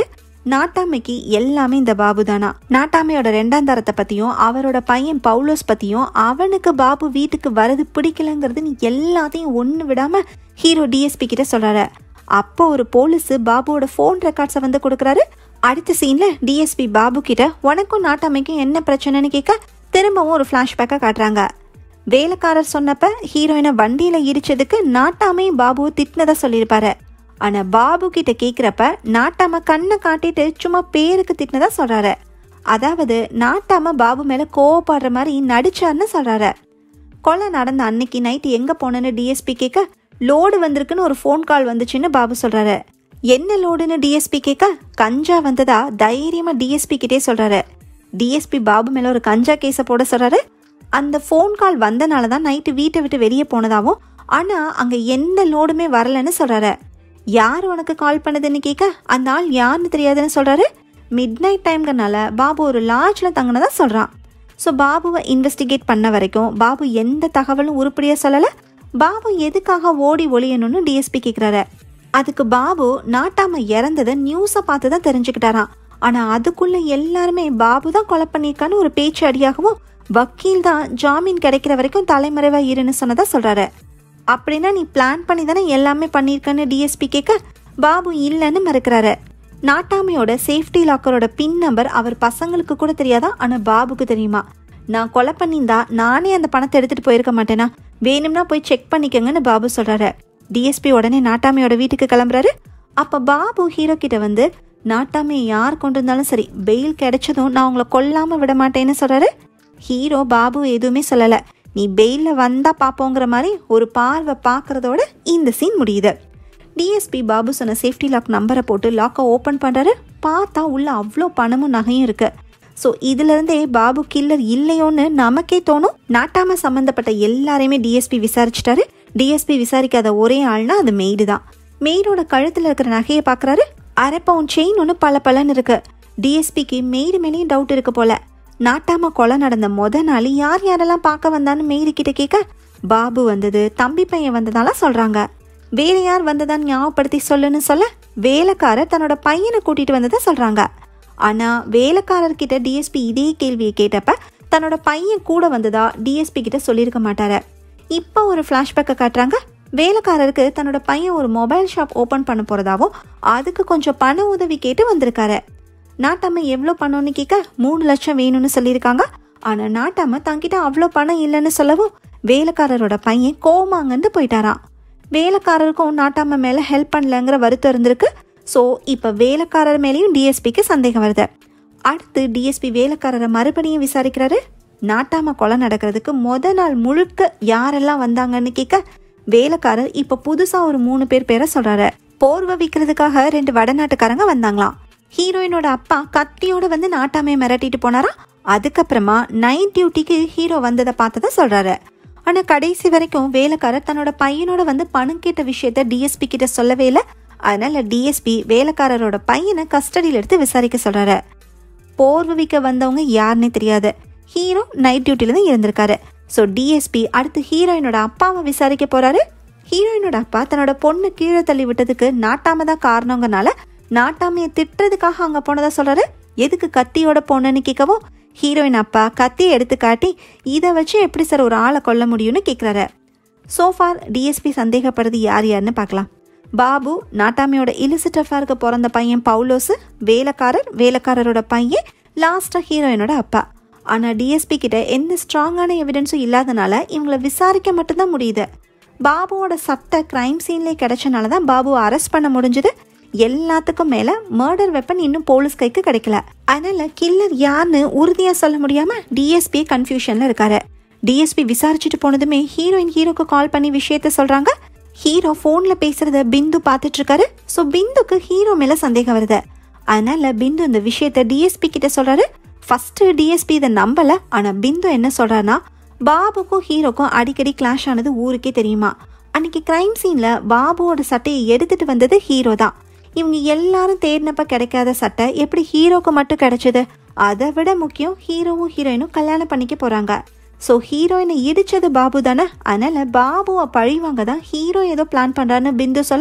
நாட்டாமைக்கு எல்லாமே இந்த பாபு தானா. நாட்டாமையோட 2ஆம் தரத்தை பத்தியும் அவரோட பையன் பவுலோஸ் பத்தியும் அவனுக்கு பாபு வீட்டுக்கு வரது பிடிக்கலங்கிறது எல்லாத்தையும் ஒண்ணு விடாம ஹீரோ டிஎஸ்பி கிட்ட சொல்றாரு. அப்போ ஒரு போலீஸ் பாபுவோட போன் ரெக்கார்ட்ஸை வந்து கொடுக்குறாரு. அடுத்த சீன்ல டிஎஸ்பி பாபு கிட்ட உனக்கும் நாட்டாமைக்கும் என்ன பிரச்சனைன்னு கேட்க திரும்பவும் ஒரு பிளாஷ்பேக்கை காட்டுறாங்க. வேலைக்காரர் சொன்னப்ப ஹீரோயினை வண்டியில இடிச்சதுக்கு நாட்டாமையும் பாபுவை திட்டினதா சொல்லியிருப்பாரு. ஆனா பாபு கிட்ட கேக்குறப்ப நாட்டாம கண்ணை காட்டிட்டு சும்மா பேருக்கு திட்டினதா சொல்றாரு. அதாவது நாட்டாம பாபு மேல கோவப்படுற மாதிரி நடிச்சாருன்னு சொல்றாரு. கொலை நடந்த அன்னைக்கு நைட்டு எங்க போனேன்னு டிஎஸ்பி கேட்க லோடு வந்திருக்குன்னு ஒரு போன் கால் வந்துச்சுன்னு பாபு சொல்றாரு. என்ன லோடுன்னு டிஎஸ்பி கேட்க கஞ்சா வந்ததா தைரியமா டிஎஸ்பி கிட்டே சொல்றாரு. டிஎஸ்பி பாபு மேல ஒரு கஞ்சா கேஸ போட சொல்றாரு. அந்த போன் கால் வந்தனாலதான் நைட்டு வீட்டை விட்டு வெளியே போனதாவும் ஆனா அங்க எந்த லோடுமே வரலன்னு சொல்றாரு. யார் உனக்கு கால் பண்ணதுன்னு கேட்க அந்த ஆள் யாருன்னு தெரியாதுன்னு சொல்றாரு. மிட் நைட் டைம்கனால பாபு ஒரு லாட்ஜ்ல தங்கினதா சொல்றான். ஸோ பாபுவை இன்வெஸ்டிகேட் பண்ண வரைக்கும் பாபு எந்த தகவலும் உருப்படியா சொல்லல. பாபு எதுக்காக ஓடி ஒளியணும்னு டிஎஸ்பி கேட்கிறாரு. அதுக்கு பாபு நாட்டாம இறந்ததை நியூஸை பார்த்து தான் தெரிஞ்சுக்கிட்டாராம். ஆனா அதுக்குள்ள எல்லாருமே பாபு தான் கொலை பண்ணியிருக்கான்னு ஒரு பேச்சு அடியாகவும் வக்கீல் தான் ஜாமீன் கிடைக்கிற வரைக்கும் தலைமறைவா இருன்னு சொன்னதா சொல்றாரு. அப்படின்னா நீ பிளான் பண்ணி தானே எல்லாமே பண்ணியிருக்கன்னு டிஎஸ்பி கேட்க பாபு இல்லைன்னு மறுக்கிறாரு. நாட்டாமையோட சேஃப்டி லாக்கரோட பின் நம்பர் அவர் பசங்களுக்கு கூட தெரியாதா, ஆனா பாபுக்கு தெரியுமா. நான் கொலை பண்ணியிருந்தா நானே அந்த பணத்தை எடுத்துட்டு போயிருக்க மாட்டேனா, வேணும்னா போய் செக் பண்ணிக்கங்கன்னு பாபு சொல்றாரு. டிஎஸ்பி உடனே நாட்டாமையோட வீட்டுக்கு கிளம்புறாரு. அப்ப பாபு ஹீரோ கிட்ட வந்து நாட்டாமையை யார் கொண்டு இருந்தாலும் சரி பெயில் கிடைச்சதும் நான் உங்களை கொல்லாம விட மாட்டேன்னு சொல்றாரு. ஹீரோ பாபு எதுவுமே சொல்லல. நீ பெயில வந்தா பாப்போங்கிற மாதிரி ஒரு பார்வை பாக்குறதோட இந்த சீன் முடியுது. டிஎஸ்பி பாபு சொன்ன சேஃப்டி லாக் நம்பரை போட்டு லாக்கை ஓபன் பண்றாரு. பார்த்தா உள்ள அவ்வளோ பணமும் நகையும் இருக்கு. ஸோ இதுல இருந்தே பாபு கில்லர் இல்லையோன்னு நமக்கே தோணும். நாட்டாம சம்பந்தப்பட்ட எல்லாரையுமே டிஎஸ்பி விசாரிச்சுட்டாரு. டிஎஸ்பி விசாரிக்காத ஒரே ஆள்னா அது மெய்டு தான். மெய்டோட கழுத்துல இருக்கிற நகையை பாக்குறாரு. அரை பவுன் செயின் ஒன்று பல இருக்கு. டிஎஸ்பிக்கு மெய்டு மேலேயும் டவுட் இருக்கு போல. நாட்டாம கொலை நடந்த நாள் யார் யாரெல்லாம் பார்க்க வந்தான்னு மெய்டு கிட்ட கேட்க பாபு வந்தது, தம்பி பையன் வந்ததால சொல்றாங்க. வேற யார் வந்ததான்னு ஞாபகப்படுத்தி சொல்லுன்னு சொல்ல வேலைக்காரர் தன்னோட பையனை கூட்டிட்டு வந்ததை சொல்றாங்க. ஆனா வேலைக்காரர்கிட்ட டிஎஸ்பி இதே கேள்வியை கேட்டப்ப தன்னோட பையன் கூட வந்ததா டிஎஸ்பி கிட்ட சொல்லியிருக்க மாட்டாரு. இப்போ ஒரு பிளாஷ்பேக்கை காட்டுறாங்க. வேலைக்காரருக்கு தன்னோட பையன் ஒரு மொபைல் ஷாப் ஓபன் பண்ண போறதாவும் அதுக்கு கொஞ்சம் பண உதவி கேட்டு வந்திருக்காரு. நாட்டாம எவ்வளோ பணம்னு கேட்க 3 லட்சம் வேணும்னு சொல்லியிருக்காங்க. ஆனா நாட்டாம தங்கிட்ட அவ்வளோ பணம் இல்லைன்னு சொல்லவும் வேலைக்காரரோட பையன் கோமாங்கன்னு போயிட்டாராம். வேலைக்காரருக்கும் நாட்டாம மேல ஹெல்ப் பண்ணலங்கிற வருத்தம் இருந்திருக்கு. ஸோ இப்போ வேலைக்காரர் மேலேயும் டிஎஸ்பிக்கு சந்தேகம் வருது. அடுத்து டிஎஸ்பி வேலைக்காரரை மறுபடியும் விசாரிக்கிறாரு. நாட்டாம கொலை நடக்கிறதுக்கு நாள் முழுக்க யாரெல்லாம் வந்தாங்கன்னு கேட்க வேலைக்காரர் இப்ப புதுசா ஒரு 3 பேரை சொல்றாரு. போர்வை விற்கிறதுக்காக 2 வடநாட்டுக்காரங்க வந்தாங்களாம். ஹீரோயினோட அப்பா கத்தியோட வந்து நாட்டாமையை மிரட்டிட்டு போனாரா. அதுக்கப்புறமா நைட் டியூட்டிக்கு ஹீரோ வந்ததை பார்த்ததா சொல்றாரு. ஆனா கடைசி வரைக்கும் வேலைக்காரர் தன்னோட பையனோட வந்து பணம் கேட்ட விஷயத்த டிஎஸ்பி கிட்ட சொல்லவே இல்லை. அதனால டிஎஸ்பி வேலைக்காரரோட பையனை கஸ்டடியில் எடுத்து விசாரிக்க சொல்றாரு. போர்வை விற்க வந்தவங்க யாருன்னே தெரியாது. ஹீரோ நைட் டியூட்டில தான் இருந்திருக்காரு. ஸோ டிஎஸ்பி அடுத்து ஹீரோயினோட அப்பாவை விசாரிக்க போறாரு. ஹீரோயினோட அப்பா தன்னோட பொண்ணு கீழே தள்ளி விட்டதுக்கு நாட்டாம தான் காரணங்கிறனால நாட்டாமையை திட்டுறதுக்காக அங்க போனதா சொல்றாரு. எதுக்கு கத்தியோட போனன்னு கேட்கவும் ஹீரோயின் அப்பா கத்தியை எடுத்து காட்டி இதை வச்சு எப்படி சார் ஒரு ஆளை கொல்ல முடியும்னு கேட்குறாரு. சோஃபார் டிஎஸ்பி சந்தேகப்படுறது யார் யாருன்னு பார்க்கலாம். பாபு நாட்டாமையோட இலிசிட் அஃபேருக்கு பிறந்த பையன் பவுலோஸ், வேலைக்காரரோட பையன், லாஸ்டா ஹீரோயினோட அப்பா. ஆனா டிஎஸ்பி கிட்ட எந்த ஸ்ட்ராங்கான எவிடன்ஸும் இல்லாதனால இவங்களை விசாரிக்க மட்டும்தான் முடியுது. பாபுவோட சட்டை கிரைம் சீன்லேயே கிடைச்சனாலதான் பாபுவை அரெஸ்ட் பண்ண முடிஞ்சது. எல்லாத்துக்கும் மேல மர்டர் வெப்பன் இன்னும் போலீஸ் கைக்கு கிடைக்கல. அதனால கில்லர் யாருன்னு உறுதியா சொல்ல முடியாம டிஎஸ்பி கன்ஃபியூஷன்ல இருக்காரு. டிஎஸ்பி விசாரிச்சுட்டு போனதுமே ஹீரோயின் ஹீரோக்கு கால் பண்ணி விஷயத்த சொல்றாங்க. ஹீரோ போன்ல பேசுறத பிந்து பாத்துட்டு இருக்காரு. ஸோ பிந்துக்கு ஹீரோ மேல சந்தேகம் வருது. அதனால பிந்து இந்த விஷயத்த டிஎஸ்பி கிட்ட சொல்றாரு. ஃபர்ஸ்ட் டிஎஸ்பி இதை நம்பல. ஆனா பிந்து என்ன சொல்றாருன்னா பாபுக்கும் ஹீரோக்கும் அடிக்கடி கிளாஷ் ஆனது ஊருக்கே தெரியுமா. அன்னைக்கு கிரைம் சீன்ல பாபுவோட சட்டையை எடுத்துட்டு வந்தது ஹீரோ தான். இவங்க எல்லாரும் தேடினப்ப கிடைக்காத சட்டை எப்படி ஹீரோக்கு மட்டும் கிடைச்சது. அதை விட முக்கியம் ஹீரோவும் ஹீரோயினும் கல்யாணம் பண்ணிக்க போறாங்க. ஸோ ஹீரோயினை இடிச்சது பாபு தானே. அதனால பாபுவை பழிவாங்க தான் ஹீரோ ஏதோ பிளான் பண்றான்னு பிந்து சொல்ல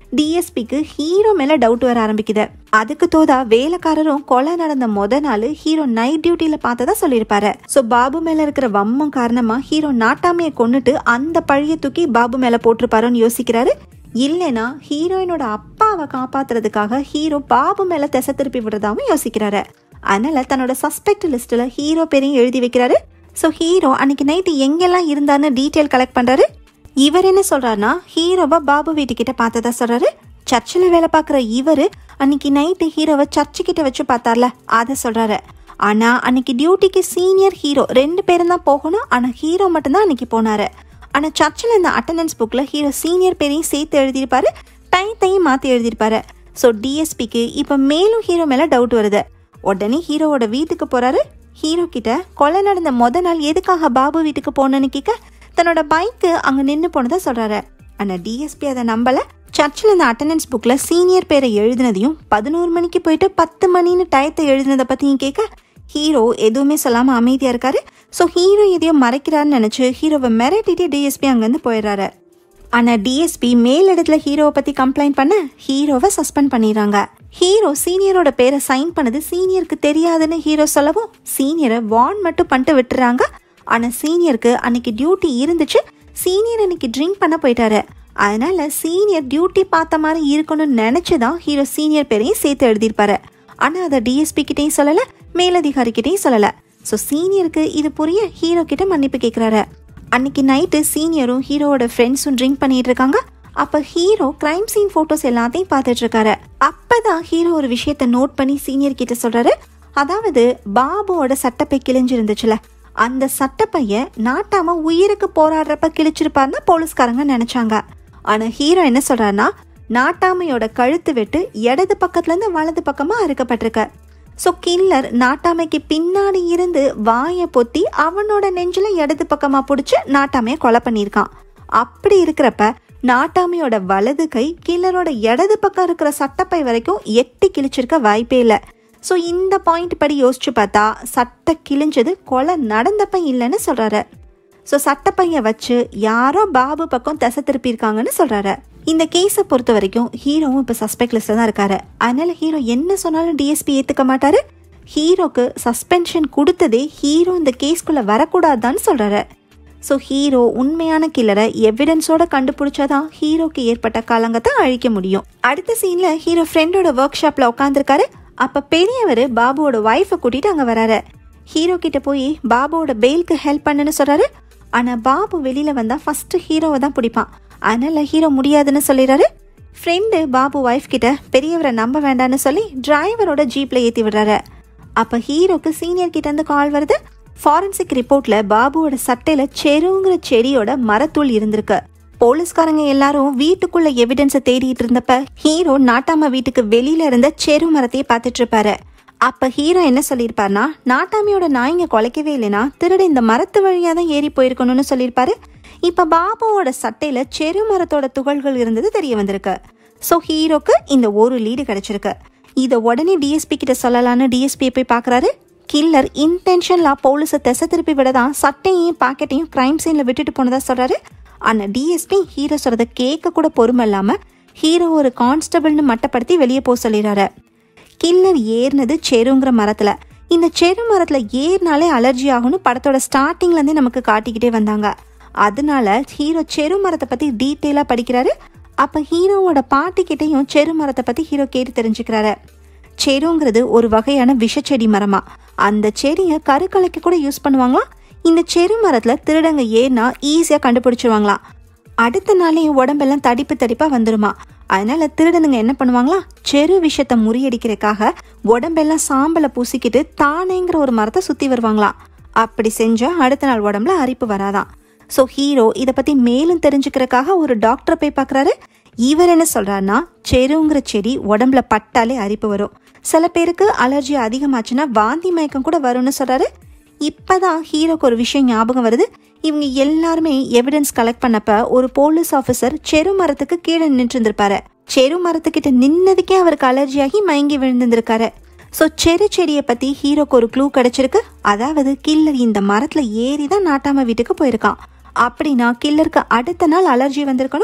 டிஎஸ்பிக்கு ஹீரோ மேல டவுட் வர ஆரம்பிக்குது. அதுக்கு தோதா வேலைக்காரரும் கொலை நடந்த நாள் ஹீரோ நைட் டியூட்டில பார்த்ததா சொல்லியிருப்பாரு. சோ பாபு மேல இருக்கிற வம்மம் காரணமா ஹீரோ நாட்டாமையை கொன்னுட்டு அந்த பழிய தூக்கி பாபு மேல போட்டிருப்பாரோன்னு யோசிக்கிறாரு. இல்லைனா ஹீரோயினோட அப்பாவை காப்பாத்துறதுக்காக ஹீரோ பாபு மேல திசை திருப்பி விடுறதாவும் யோசிக்கிறாரு. அதனால தன்னோட சஸ்பெக்ட் லிஸ்ட்ல ஹீரோ பேரையும் எழுதி வைக்கிறாரு. ஸோ ஹீரோ அன்னைக்கு நைட்டு எங்கெல்லாம் இருந்தான்னு டீட்டெயில் கலெக்ட் பண்றாரு. இவர் என்ன சொல்றாருன்னா ஹீரோவை பாபு வீட்டுக்கிட்ட பார்த்ததா சொல்றாரு. சர்ச்சில் வேலை பார்க்குற இவரு அன்னைக்கு நைட்டு ஹீரோவை சர்ச்சு கிட்ட வச்சு பார்த்தார்ல அதை சொல்றாரு. ஆனா அன்னைக்கு டியூட்டிக்கு சீனியர் ஹீரோ 2 பேரும் தான் போகணும். ஆனா ஹீரோ மட்டும்தான் அன்னைக்கு போனாரு. ஆனா சர்ச்சில் இந்த அட்டண்டன்ஸ் புக்ல ஹீரோ சீனியர் பேரையும் சேர்த்து எழுதியிருப்பாரு, டைத்தையும் மாத்தி எழுதியிருப்பாரு. ஸோ டிஎஸ்பிக்கு இப்ப மேலும் ஹீரோ மேல டவுட் வருது. உடனே ஹீரோவோட வீட்டுக்கு போறாரு. ஹீரோ கிட்ட கொலை நடந்த நாள் எதுக்காக பாபு வீட்டுக்கு போனேன்னு கேட்க தன்னோட பைக்கு அங்க நின்று போனதா சொல்றாரு. ஆனா டிஎஸ்பி அதை நம்பல. சர்ச்சில் இந்த அட்டண்டன்ஸ் புக்ல சீனியர் பேரை எழுதினதையும் 11 மணிக்கு போயிட்டு 10 மணின்னு டயத்தை எழுதினதை பத்தியும் கேட்க ஹீரோ எதுவுமே சொல்லாம அமைதியா இருக்காரு. ஸோ ஹீரோ எதையோ மறைக்கிறாருன்னு நினைச்சு ஹீரோவை மிரட்டிட்டு டிஎஸ்பி அங்கிருந்து போயிடுறாரு. ஆனா டிஎஸ்பி மேலிடத்துல ஹீரோவை பத்தி கம்ப்ளைண்ட் பண்ண ஹீரோவை சஸ்பெண்ட் பண்ணிடுறாங்க. ஹீரோ சீனியரோட பேரை சைன் பண்ணது சீனியருக்கு தெரியாதுன்னு ஹீரோ சொல்லவும் சீனியரை வார்ன் மட்டும் பண்ணிட்டு விட்டுறாங்க. ஆனா சீனியருக்கு அன்னைக்கு டியூட்டி இருந்துச்சு. சீனியர் அன்னைக்கு ட்ரிங்க் பண்ண போயிட்டாரு. அதனால சீனியர் டியூட்டி பார்த்த மாதிரி இருக்கணும்னு நினைச்சுதான் ஹீரோ சீனியர் பேரையும் சேர்த்து எழுதியிருப்பாரு. ஆனா அதை டிஎஸ்பி கிட்டையும் சொல்லல, மேலதிகாரி கிட்டையும் சொல்லல. ஸோ சீனியருக்கு இது புரிய ஹீரோ கிட்ட மன்னிப்பு கேட்கிறாரு. அன்னைக்கு நைட்டு சீனியரும் ஹீரோவோட ஃப்ரெண்ட்ஸும் ட்ரிங்க் பண்ணிட்டு இருக்காங்க. அப்ப ஹீரோ கிரைம் சீன் போட்டோஸ் எல்லாத்தையும் பார்த்துட்டு இருக்காரு. அப்பதான் ஹீரோ ஒரு விஷயத்த நோட் பண்ணி சீனியர் கிட்ட சொல்றாரு. அதாவது பாபுவோட சட்டப்பை கிழிஞ்சிருந்துச்சுல, அந்த சட்டப்பைய நாட்டாம உயிருக்கு போராடுறப்ப கிழிச்சிருப்பாருன்னு போலீஸ்காரங்க நினைச்சாங்க. ஆனா ஹீரோ என்ன சொல்றாருன்னா நாட்டாமையோட கழுத்து வெட்டு இடது பக்கத்துல இருந்து வலது பக்கமா அறுக்கப்பட்டிருக்க. ஸோ கில்லர் நாட்டாமைக்கு பின்னாடி இருந்து வாயை பொத்தி அவனோட நெஞ்சில இடது பக்கமா பிடிச்சி நாட்டாமையை கொலை பண்ணியிருக்கான். அப்படி இருக்கிறப்ப நாட்டாமையோட வலது கை கில்லரோட இடது பக்கம் இருக்கிற சட்டப்பை வரைக்கும் எட்டி கிழிச்சிருக்க வாய்ப்பே இல்லை. ஸோ இந்த பாயிண்ட் படி யோசிச்சு பார்த்தா சட்டை கிழிஞ்சது கொலை நடந்தப்ப இல்லைன்னு சொல்றாரு. ஸோ சட்டப்பைய வச்சு யாரோ பாபு பக்கம் திசை திருப்பியிருக்காங்கன்னு சொல்றாரு. இந்த கேஸை பொறுத்த வரைக்கும் ஹீரோவும் இப்போ சஸ்பெக்ட் லிஸ்ட்ல தான் இருக்காரு. அதனால ஹீரோ என்ன சொன்னாலும் டிஎஸ்பி ஏத்துக்க மாட்டாரு. ஹீரோக்கு சஸ்பென்ஷன் கொடுத்ததே ஹீரோ இந்த கேஸ்குள்ள வரக்கூடாதான்னு சொல்றாரு. ஸோ ஹீரோ உண்மையான கில்லரை எவிடன்ஸோட கண்டுபிடிச்சாதான் ஹீரோக்கு ஏற்பட்ட கலங்கத்தை அழிக்க முடியும். அடுத்த சீன்ல ஹீரோ ஃப்ரெண்டோட ஒர்க் ஷாப்ல உட்காந்துருக்காரு. அப்ப பெரியவர் பாபுவோட ஒய்ஃபை கூட்டிட்டு அங்க வராரு. ஹீரோ கிட்ட போய் பாபுவோட பெயிலுக்கு ஹெல்ப் பண்ணுன்னு சொல்றாரு. ஆனா பாபு வெளியில வந்தா ஃபர்ஸ்ட் ஹீரோவை தான் பிடிப்பான். அதனால ஹீரோ முடியாதுன்னு சொல்லிடுறாரு. ஃப்ரெண்டு பாபு ஒய்ஃப் கிட்ட பெரியவரை நம்ப வேண்டான்னு சொல்லி டிரைவரோட ஜீப்ல ஏத்தி விடுறாரு. அப்ப ஹீரோக்கு சீனியர் கிட்ட இருந்து கால் வருது. ஃபாரன்சிக் ரிப்போர்ட்ல பாபுவோட சட்டையில செருங்கிற செடியோட மரத்தூள் இருந்திருக்கு. போலீஸ்காரங்க எல்லாரும் வீட்டுக்குள்ள எவிடன்ஸை தேடிட்டு இருந்தப்ப ஹீரோ நாட்டாம வீட்டுக்கு வெளியில இருந்த செரு மரத்தையே பார்த்துட்டு இருப்பாரு. அப்ப ஹீரோ என்ன சொல்லியிருப்பாருனா நாட்டாமையோட நாய்ங்க குலைக்கவே இல்லைன்னா திருட இந்த மரத்து வழியா தான் ஏறி போயிருக்கணும்னு சொல்லியிருப்பாரு. இப்ப பாபுவோட சட்டையில செரு மரத்தோட துகள்கள் இருந்தது தெரிய வந்திருக்கு. ஸோ ஹீரோக்கு இந்த ஒரு லீடு கிடைச்சிருக்கு. இதை உடனே டிஎஸ்பி கிட்ட சொல்லலான்னு டிஎஸ்பி போய் பாக்குறாரு. கில்லர் இன்டென்ஷன்லா போலீஸை திசை திருப்பி விடதான் சட்டையும் பாக்கெட்டையும் கிரைம் சீன்ல விட்டுட்டு போனதா சொல்றாரு. ஆனா டிஎஸ்பி ஹீரோ சொல்றத கேட்க கூட பொறுமை இல்லாம ஹீரோ ஒரு கான்ஸ்டபிள்னு மட்டப்படுத்தி வெளியே போக சொல்லிடுறாரு. கில்லர் ஏறினது செருங்கிற மரத்துல. இந்த செரு மரத்துல ஏறினாலே அலர்ஜி ஆகும்னு படத்தோட ஸ்டார்டிங்ல இருந்தே நமக்கு காட்டிக்கிட்டே வந்தாங்க. அதனால ஹீரோ செரு மரத்தை பத்தி டீட்டெயிலா படிக்கிறாரு. அப்ப ஹீரோவோட பாட்டி கிட்டையும் செரு மரத்தை பத்தி ஹீரோ கேட்டு தெரிஞ்சுக்கிறாரு. செருங்கிறது ஒரு வகையான விஷச்செடி மரமா. அந்த செடியை கருக்கலைக்கு கூட யூஸ் பண்ணுவாங்களாம். இந்த செரு மரத்துல திருடங்க ஏன்னா ஈஸியா கண்டுபிடிச்சிருவாங்களாம். அடுத்த நாளே உடம்பெல்லாம் தடிப்பு தடிப்பா வந்துருமா. அதனால திருடனுங்க என்ன பண்ணுவாங்களா, செரு விஷத்தை முறியடிக்கிறதுக்காக உடம்பெல்லாம் சாம்பலை பூசிக்கிட்டு தானேங்கிற ஒரு மரத்தை சுத்தி வருவாங்களாம். அப்படி செஞ்சா அடுத்த நாள் உடம்புல அரிப்பு வராதான். ஸோ ஹீரோ இதை பத்தி மேலும் தெரிஞ்சுக்கிறதுக்காக ஒரு டாக்டரை போய் பார்க்குறாரு. இவர் என்ன சொல்றாருன்னா செருங்கிற செடி உடம்புல பட்டாலே அரிப்பு வரும். சில பேருக்கு அலர்ஜி அதிகமாச்சுன்னா வாந்தி மயக்கம் கூட வரும்னு சொல்றாரு. இப்பதான் ஹீரோக்கு ஒரு விஷயம் ஞாபகம் வருது. இவங்க எல்லாருமே எவிடன்ஸ் கலெக்ட் பண்ணப்ப ஒரு போலீஸ் ஆஃபீஸர் செரு மரத்துக்கு கீழே நின்று இருந்திருப்பாரு. செரு மரத்துக்கிட்ட நின்னதுக்கே அவருக்கு அலர்ஜி ஆகி மயங்கி விழுந்திருக்காரு. ஸோ செரு செடியை பத்தி ஹீரோக்கு ஒரு க்ளூ கிடைச்சிருக்கு. அதாவது கில்லர் இந்த மரத்துல ஏறிதான் நாட்டாம வீட்டுக்கு போயிருக்கான். அப்படின்னா கில்லருக்கு அடுத்த நாள் அலர்ஜி வந்திருக்கணும்.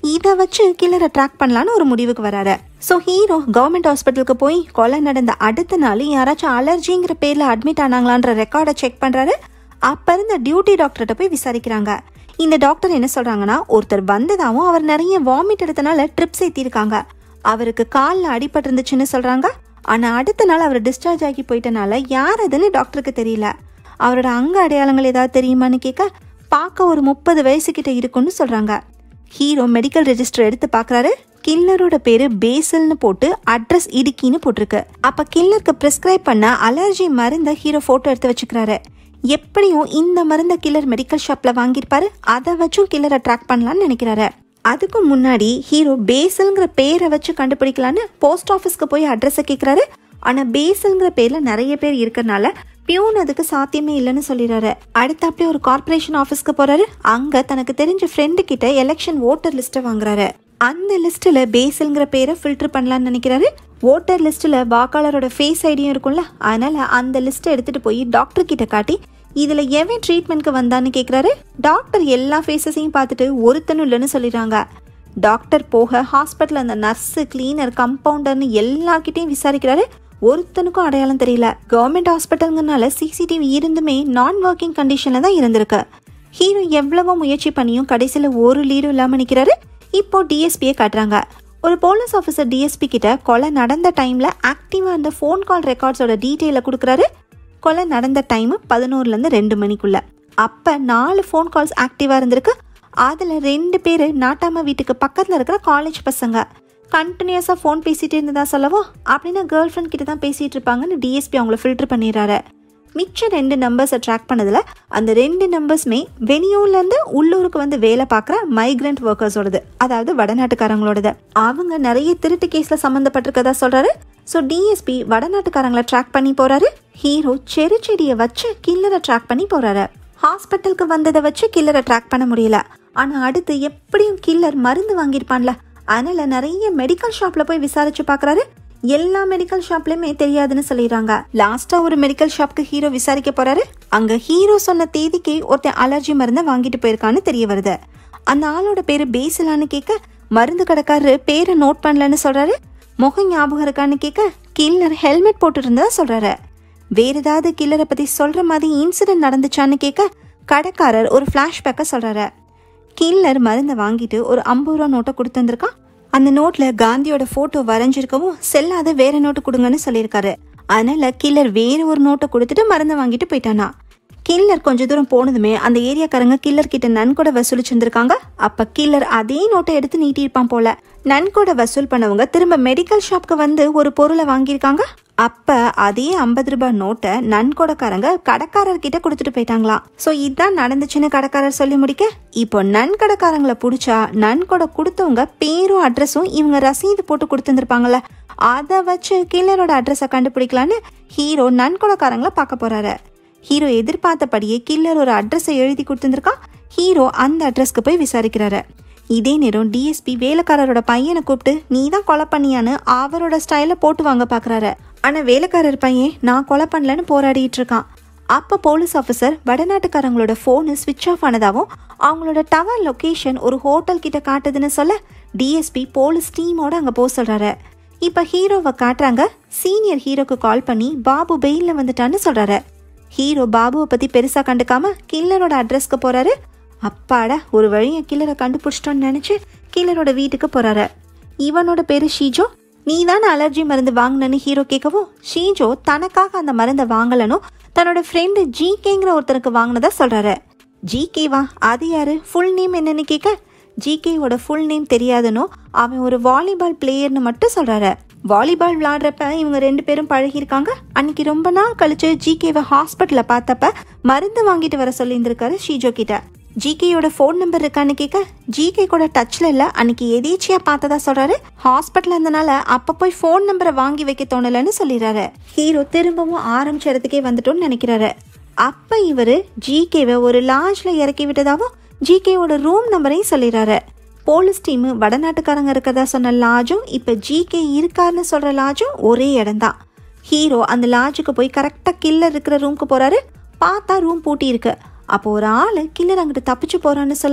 இதை வச்சு கில்லரை ட்ராக் பண்ணலான்னு ஒரு முடிவுக்கு வராரு. ஸோ ஹீரோ கவர்மெண்ட் ஹாஸ்பிட்டலுக்கு போய் கொலை நடந்த அடுத்த நாள் யாராச்சும் அலர்ஜிங்கிற பேர்ல அட்மிட் ஆனாங்களான்ற ரெக்கார்டை செக் பண்றாரு. அப்ப இருந்த டியூட்டி டாக்டர்கிட்ட போய் விசாரிக்கிறாங்க. இந்த டாக்டர் என்ன சொல்றாங்கன்னா, ஒருத்தர் வந்ததாவும் அவர் நிறைய வாமிட் எடுத்தனால ட்ரிப்ஸ் ஏத்திருக்காங்க, அவருக்கு காலில் அடிபட்டு இருந்துச்சுன்னு சொல்றாங்க. ஆனா அடுத்த நாள் அவர் டிஸ்சார்ஜ் ஆகி போயிட்டனால யார் அதுன்னு டாக்டருக்கு தெரியல. அவரோட அங்க அடையாளங்கள் ஏதாவது தெரியுமான்னு கேட்க, பார்க்க ஒரு 30 வயசு கிட்ட இருக்குன்னு சொல்றாங்க. ஹீரோ மெடிக்கல் ரெஜிஸ்டர் எடுத்து பாக்குறாரு. கில்லரோட பேரு பேசல்னு போட்டு அட்ரஸ் இடுக்கின்னு போட்டிருக்கு. அப்ப கில்லருக்கு பிரிஸ்கிரைப் பண்ண அலர்ஜி மருந்த ஹீரோ போட்டோ எடுத்து வச்சுக்கிறாரு. எப்படியும் இந்த மருந்த கில்லர் மெடிக்கல் ஷாப்ல வாங்கியிருப்பாரு, அதை வச்சும் கில்லரை ட்ராக் பண்ணலான்னு நினைக்கிறாரு. அதுக்கு முன்னாடி ஹீரோ பேசல்ங்கிற பேரை வச்சு கண்டுபிடிக்கலான்னு போஸ்ட் ஆஃபீஸ்க்கு போய் அட்ரஸை கேட்கிறாரு. ஆனா பேசல்ங்கிற பேர்ல நிறைய பேர் இருக்கிறதுனால பியூன் அதுக்கு சாத்தியமே இல்லைன்னு சொல்லிடுறாரு. அடுத்தாப்பே ஒரு கார்பரேஷன் ஆஃபீஸ்க்கு போறாரு. அங்க தனக்கு தெரிஞ்ச ஃப்ரெண்டு கிட்ட எலெக்ஷன் ஓட்டர் லிஸ்ட்டை வாங்குறாரு. அந்த லிஸ்ட்ல பேசல்ங்கிற பேரை ஃபில்டர் பண்ணலான்னு நினைக்கிறாரு. ஓட்டர் லிஸ்ட்ல வாக்காளரோட ஃபேஸ் ஐடியும் இருக்கும்ல, அதனால அந்த லிஸ்ட்டை எடுத்துட்டு போய் டாக்டர் கிட்ட காட்டி இதுல எவன் ட்ரீட்மெண்ட்க்கு வந்தான்னு கேட்கிறாரு. டாக்டர் எல்லா ஃபேஸஸையும் பார்த்துட்டு ஒருத்தனும் இல்லைன்னு சொல்லிடுறாங்க. டாக்டர் போக ஹாஸ்பிட்டல் அந்த நர்ஸு, கிளீனர், கம்பவுண்டர்னு எல்லார்கிட்டையும் விசாரிக்கிறாரு. ஒருத்தனுக்கும் அடையாளம் தெரியல. கவர்மெண்ட் ஹாஸ்பிட்டல்ங்கிறனால சிசிடிவி இருந்துமே நான் ஒர்க்கிங் கண்டிஷன்ல தான் இருந்திருக்கு. ஹீரோ எவ்வளவோ முயற்சி பண்ணியும் கடைசியில ஒரு லீடும் இல்லாம நிக்கிறாரு. இப்போ டிஎஸ்பியை காட்டுறாங்க. ஒரு போலீஸ் ஆஃபீஸர் டிஎஸ்பி கிட்ட கொலை நடந்த டைம்ல ஆக்டிவா அந்த ஃபோன் கால் ரெக்கார்ட்ஸோட டீட்டெயில கொடுக்குறாரு. கொலை நடந்த டைம் 11லேருந்து 2 மணிக்குள்ள. அப்ப 4 ஃபோன் கால்ஸ் ஆக்டிவா இருந்திருக்கு. அதுல 2 பேரு நாட்டாம வீட்டுக்கு பக்கத்துல இருக்கிற காலேஜ் பசங்க. கண்டினியூஸா ஃபோன் பேசிட்டு இருந்ததா சொல்லவோ, அப்படின்னா கேர்ள் ஃப்ரெண்ட் கிட்ட தான் பேசிட்டு இருப்பாங்கன்னு டிஎஸ்பி அவங்கள ஃபில்டர் பண்ணிடுறாரு. மிச்ச 2 நம்பர்ஸை ட்ராக் பண்ணதுல அந்த 2 நம்பர்ஸுமே வெளியூர்ல இருந்து உள்ளூருக்கு வந்து வேலை பார்க்குற மைக்ரண்ட் ஒர்க்கர்ஸோடது, அதாவது வடநாட்டுக்காரங்களோடது. அவங்க நிறைய திருட்டு கேஸ்ல சம்மந்தப்பட்டிருக்கதா சொல்றாரு. ஸோ டிஎஸ்பி வடநாட்டுக்காரங்களை ட்ராக் பண்ணி போறாரு. ஹீரோ செடியை வச்சு கில்லரை ட்ராக் பண்ணி போறாரு. ஹாஸ்பிட்டலுக்கு வந்ததை வச்சு கில்லரை ட்ராக் பண்ண முடியல. ஆனா அடுத்து எப்படியும் கில்லர் மருந்து வாங்கியிருப்பான்ல, அதனால நிறைய மெடிக்கல் ஷாப்ல போய் விசாரிச்சு பாக்குறாரு. எல்லா மெடிக்கல் ஷாப்லயுமே தெரியாதுன்னு சொல்லிடுறாங்க. லாஸ்டா ஒரு மெடிக்கல் ஷாப்க்கு ஹீரோ விசாரிக்க போறாரு. அங்க ஹீரோ சொன்ன தேதிக்கு ஒருத்தன் அலர்ஜி மருந்தை வாங்கிட்டு போயிருக்கான்னு தெரிய வருது. அந்த ஆளோட பேரு பேசலான்னு கேட்க, மருந்து கடைக்காரரு பேரை நோட் பண்ணலன்னு சொல்றாரு. முகம் ஞாபகம் இருக்கான்னு கேட்க, கில்லர் ஹெல்மெட் போட்டு இருந்ததா சொல்றாரு. வேற ஏதாவது கில்லரை பத்தி சொல்ற மாதிரி இன்சிடென்ட் நடந்துச்சான்னு கேட்க, கடைக்காரர் ஒரு பிளாஷ்பேக்கை சொல்றாரு. கில்லர் மருந்தை வாங்கிட்டு ஒரு 50 ரூபா நோட்டை கொடுத்து வந்திருக்கான். அந்த நோட்ல காந்தியோட போட்டோ வரைஞ்சிருக்கவும் செல்லாத வேற நோட்டு கொடுங்கன்னு சொல்லியிருக்காரு. அதனால கில்லர் வேற ஒரு நோட்டை கொடுத்துட்டு மருந்தை வாங்கிட்டு போயிட்டானா. கில்லர் கொஞ்ச தூரம் போனதுமே அந்த ஏரியாக்காரங்க கில்லர் கிட்ட நன்கொடை வசூலிச்சிருந்திருக்காங்க. அப்ப கில்லர் அதே நோட்டை எடுத்து நீட்டிருப்பான் போல. நன்கொடை வசூல் பண்ணவங்க திரும்ப மெடிக்கல் ஷாப்க்கு வந்து ஒரு பொருளை வாங்கியிருக்காங்க. அப்ப அதே 50 ரூபாய் நோட்டை நன்கொடைக்காரங்க கடைக்காரர்கிட்ட கொடுத்துட்டு போயிட்டாங்களாம். சோ இதுதான் நடந்துச்சுன்னு கடைக்காரர் சொல்லி முடிக்க, இப்போ நன்கொடைக்காரங்களை பிடிச்சா நன்கொடை கொடுத்தவங்க பேரும் அட்ரஸும் இவங்க ரசீது போட்டு கொடுத்துருப்பாங்கல்ல, அதை வச்சு கில்லரோட அட்ரஸை கண்டுபிடிக்கலான்னு ஹீரோ நன்கொடைக்காரங்களை பார்க்க போறாரு. ஹீரோ எதிர்பார்த்தபடியே கில்லர் ஒரு அட்ரஸை எழுதி கொடுத்துருக்கான். ஹீரோ அந்த அட்ரஸ்க்கு போய் விசாரிக்கிறாரு. இதே நேரம் டிஎஸ்பி வேலைக்காரரோட பையனை கூப்பிட்டு நீ தான் கொலை பண்ணியான்னு அவரோட ஸ்டைல போட்டு வாங்க பாக்குறாரு. ஆனா வேலைக்காரர் பையன் நான் கொலை பண்ணலன்னு போராடிட்டு இருக்கான். அப்ப போலீஸ் ஆஃபீஸர் வடநாட்டுக்காரங்களோட போனு ஸ்விட்ச் ஆஃப் ஆனதாகவும் அவங்களோட டவர் லொகேஷன் ஒரு ஹோட்டல் கிட்ட காட்டுதுன்னு சொல்ல டிஎஸ்பி போலீஸ் டீமோட அங்க போக சொல்றாரு. இப்ப ஹீரோவை காட்டுறாங்க. சீனியர் ஹீரோக்கு கால் பண்ணி பாபு பெயில்ல வந்துட்டான்னு சொல்றாரு. ஹீரோ பாபுவை பத்தி பெருசா கண்டுக்காம கில்லரோட அட்ரஸ்க்கு போறாரு. அப்பாடா ஒரு வழியை கில்லரை கண்டுபிடிச்சிட்டோன்னு நினைச்சு கில்லரோட வீட்டுக்கு போறாரு. இவனோட பேரு ஷீஜோ. நீ தானே அலர்ஜி மருந்து வாங்கினு ஹீரோ கேட்கவும், ஷீஜோ தனக்காக அந்த மருந்தை வாங்கலனும் தன்னோட ஃப்ரெண்டு ஜிகேங்கிற ஒருத்தருக்கு வாங்கினதா சொல்றாரு. ஜிகேவா, அது யாரு, ஃபுல் நேம் என்னன்னு கேட்க, ஜிகேவோட ஃபுல் நேம் தெரியாதுன்னு அவன் ஒரு வாலிபால் பிளேயர்னு மட்டும் சொல்றாரு. வாலிபால் விளையாடுறப்ப இவங்க 2 பேரும் பழகிருக்காங்க. அன்னைக்கு ரொம்ப நாள் கழிச்சு ஜிகேவை ஹாஸ்பிட்டல்ல பார்த்தப்ப மருந்து வாங்கிட்டு வர சொல்லியிருந்திருக்காரு ஷீஜோ கிட்ட. ஜிகேயோட ஃபோன் நம்பர் இருக்கான்னு கேட்க, ஜிகே கூட டச்ல இல்ல, அன்னைக்கு எதேச்சியா பார்த்ததா சொல்றாரு. ஹாஸ்பிட்டல் இருந்தனால அப்ப போய் ஃபோன் நம்பரை வாங்கி வைக்க தோணலன்னு சொல்லிடுறாரு. ஹீரோ திரும்பவும் ஆரம்பிச்ச இடத்துக்கே வந்துட்டோம்னு நினைக்கிறாரு. அப்ப இவரு ஜிகேவை ஒரு லாட்ஜ்ல இறக்கி விட்டதாவும் ஜிகேவோட ரூம் நம்பரையும் சொல்லிடுறாரு. போலீஸ் டீம் வடநாட்டுக்காரங்க இருக்கிறதா சொன்ன லாட்ஜும் இப்ப ஜிகே இருக்காருன்னு சொல்ற லாட்ஜும் ஒரே இடம் தான். ஹீரோ அந்த லாட்ஜுக்கு போய் கரெக்டா கில்லர் இருக்கிற ரூம்க்கு போறாரு. பார்த்தா ரூம் பூட்டி இருக்கு. அப்போ ஒரு ஆளு கில்லர் அங்கிட்டு தப்பிச்சு போறான்னு சொல்லவும்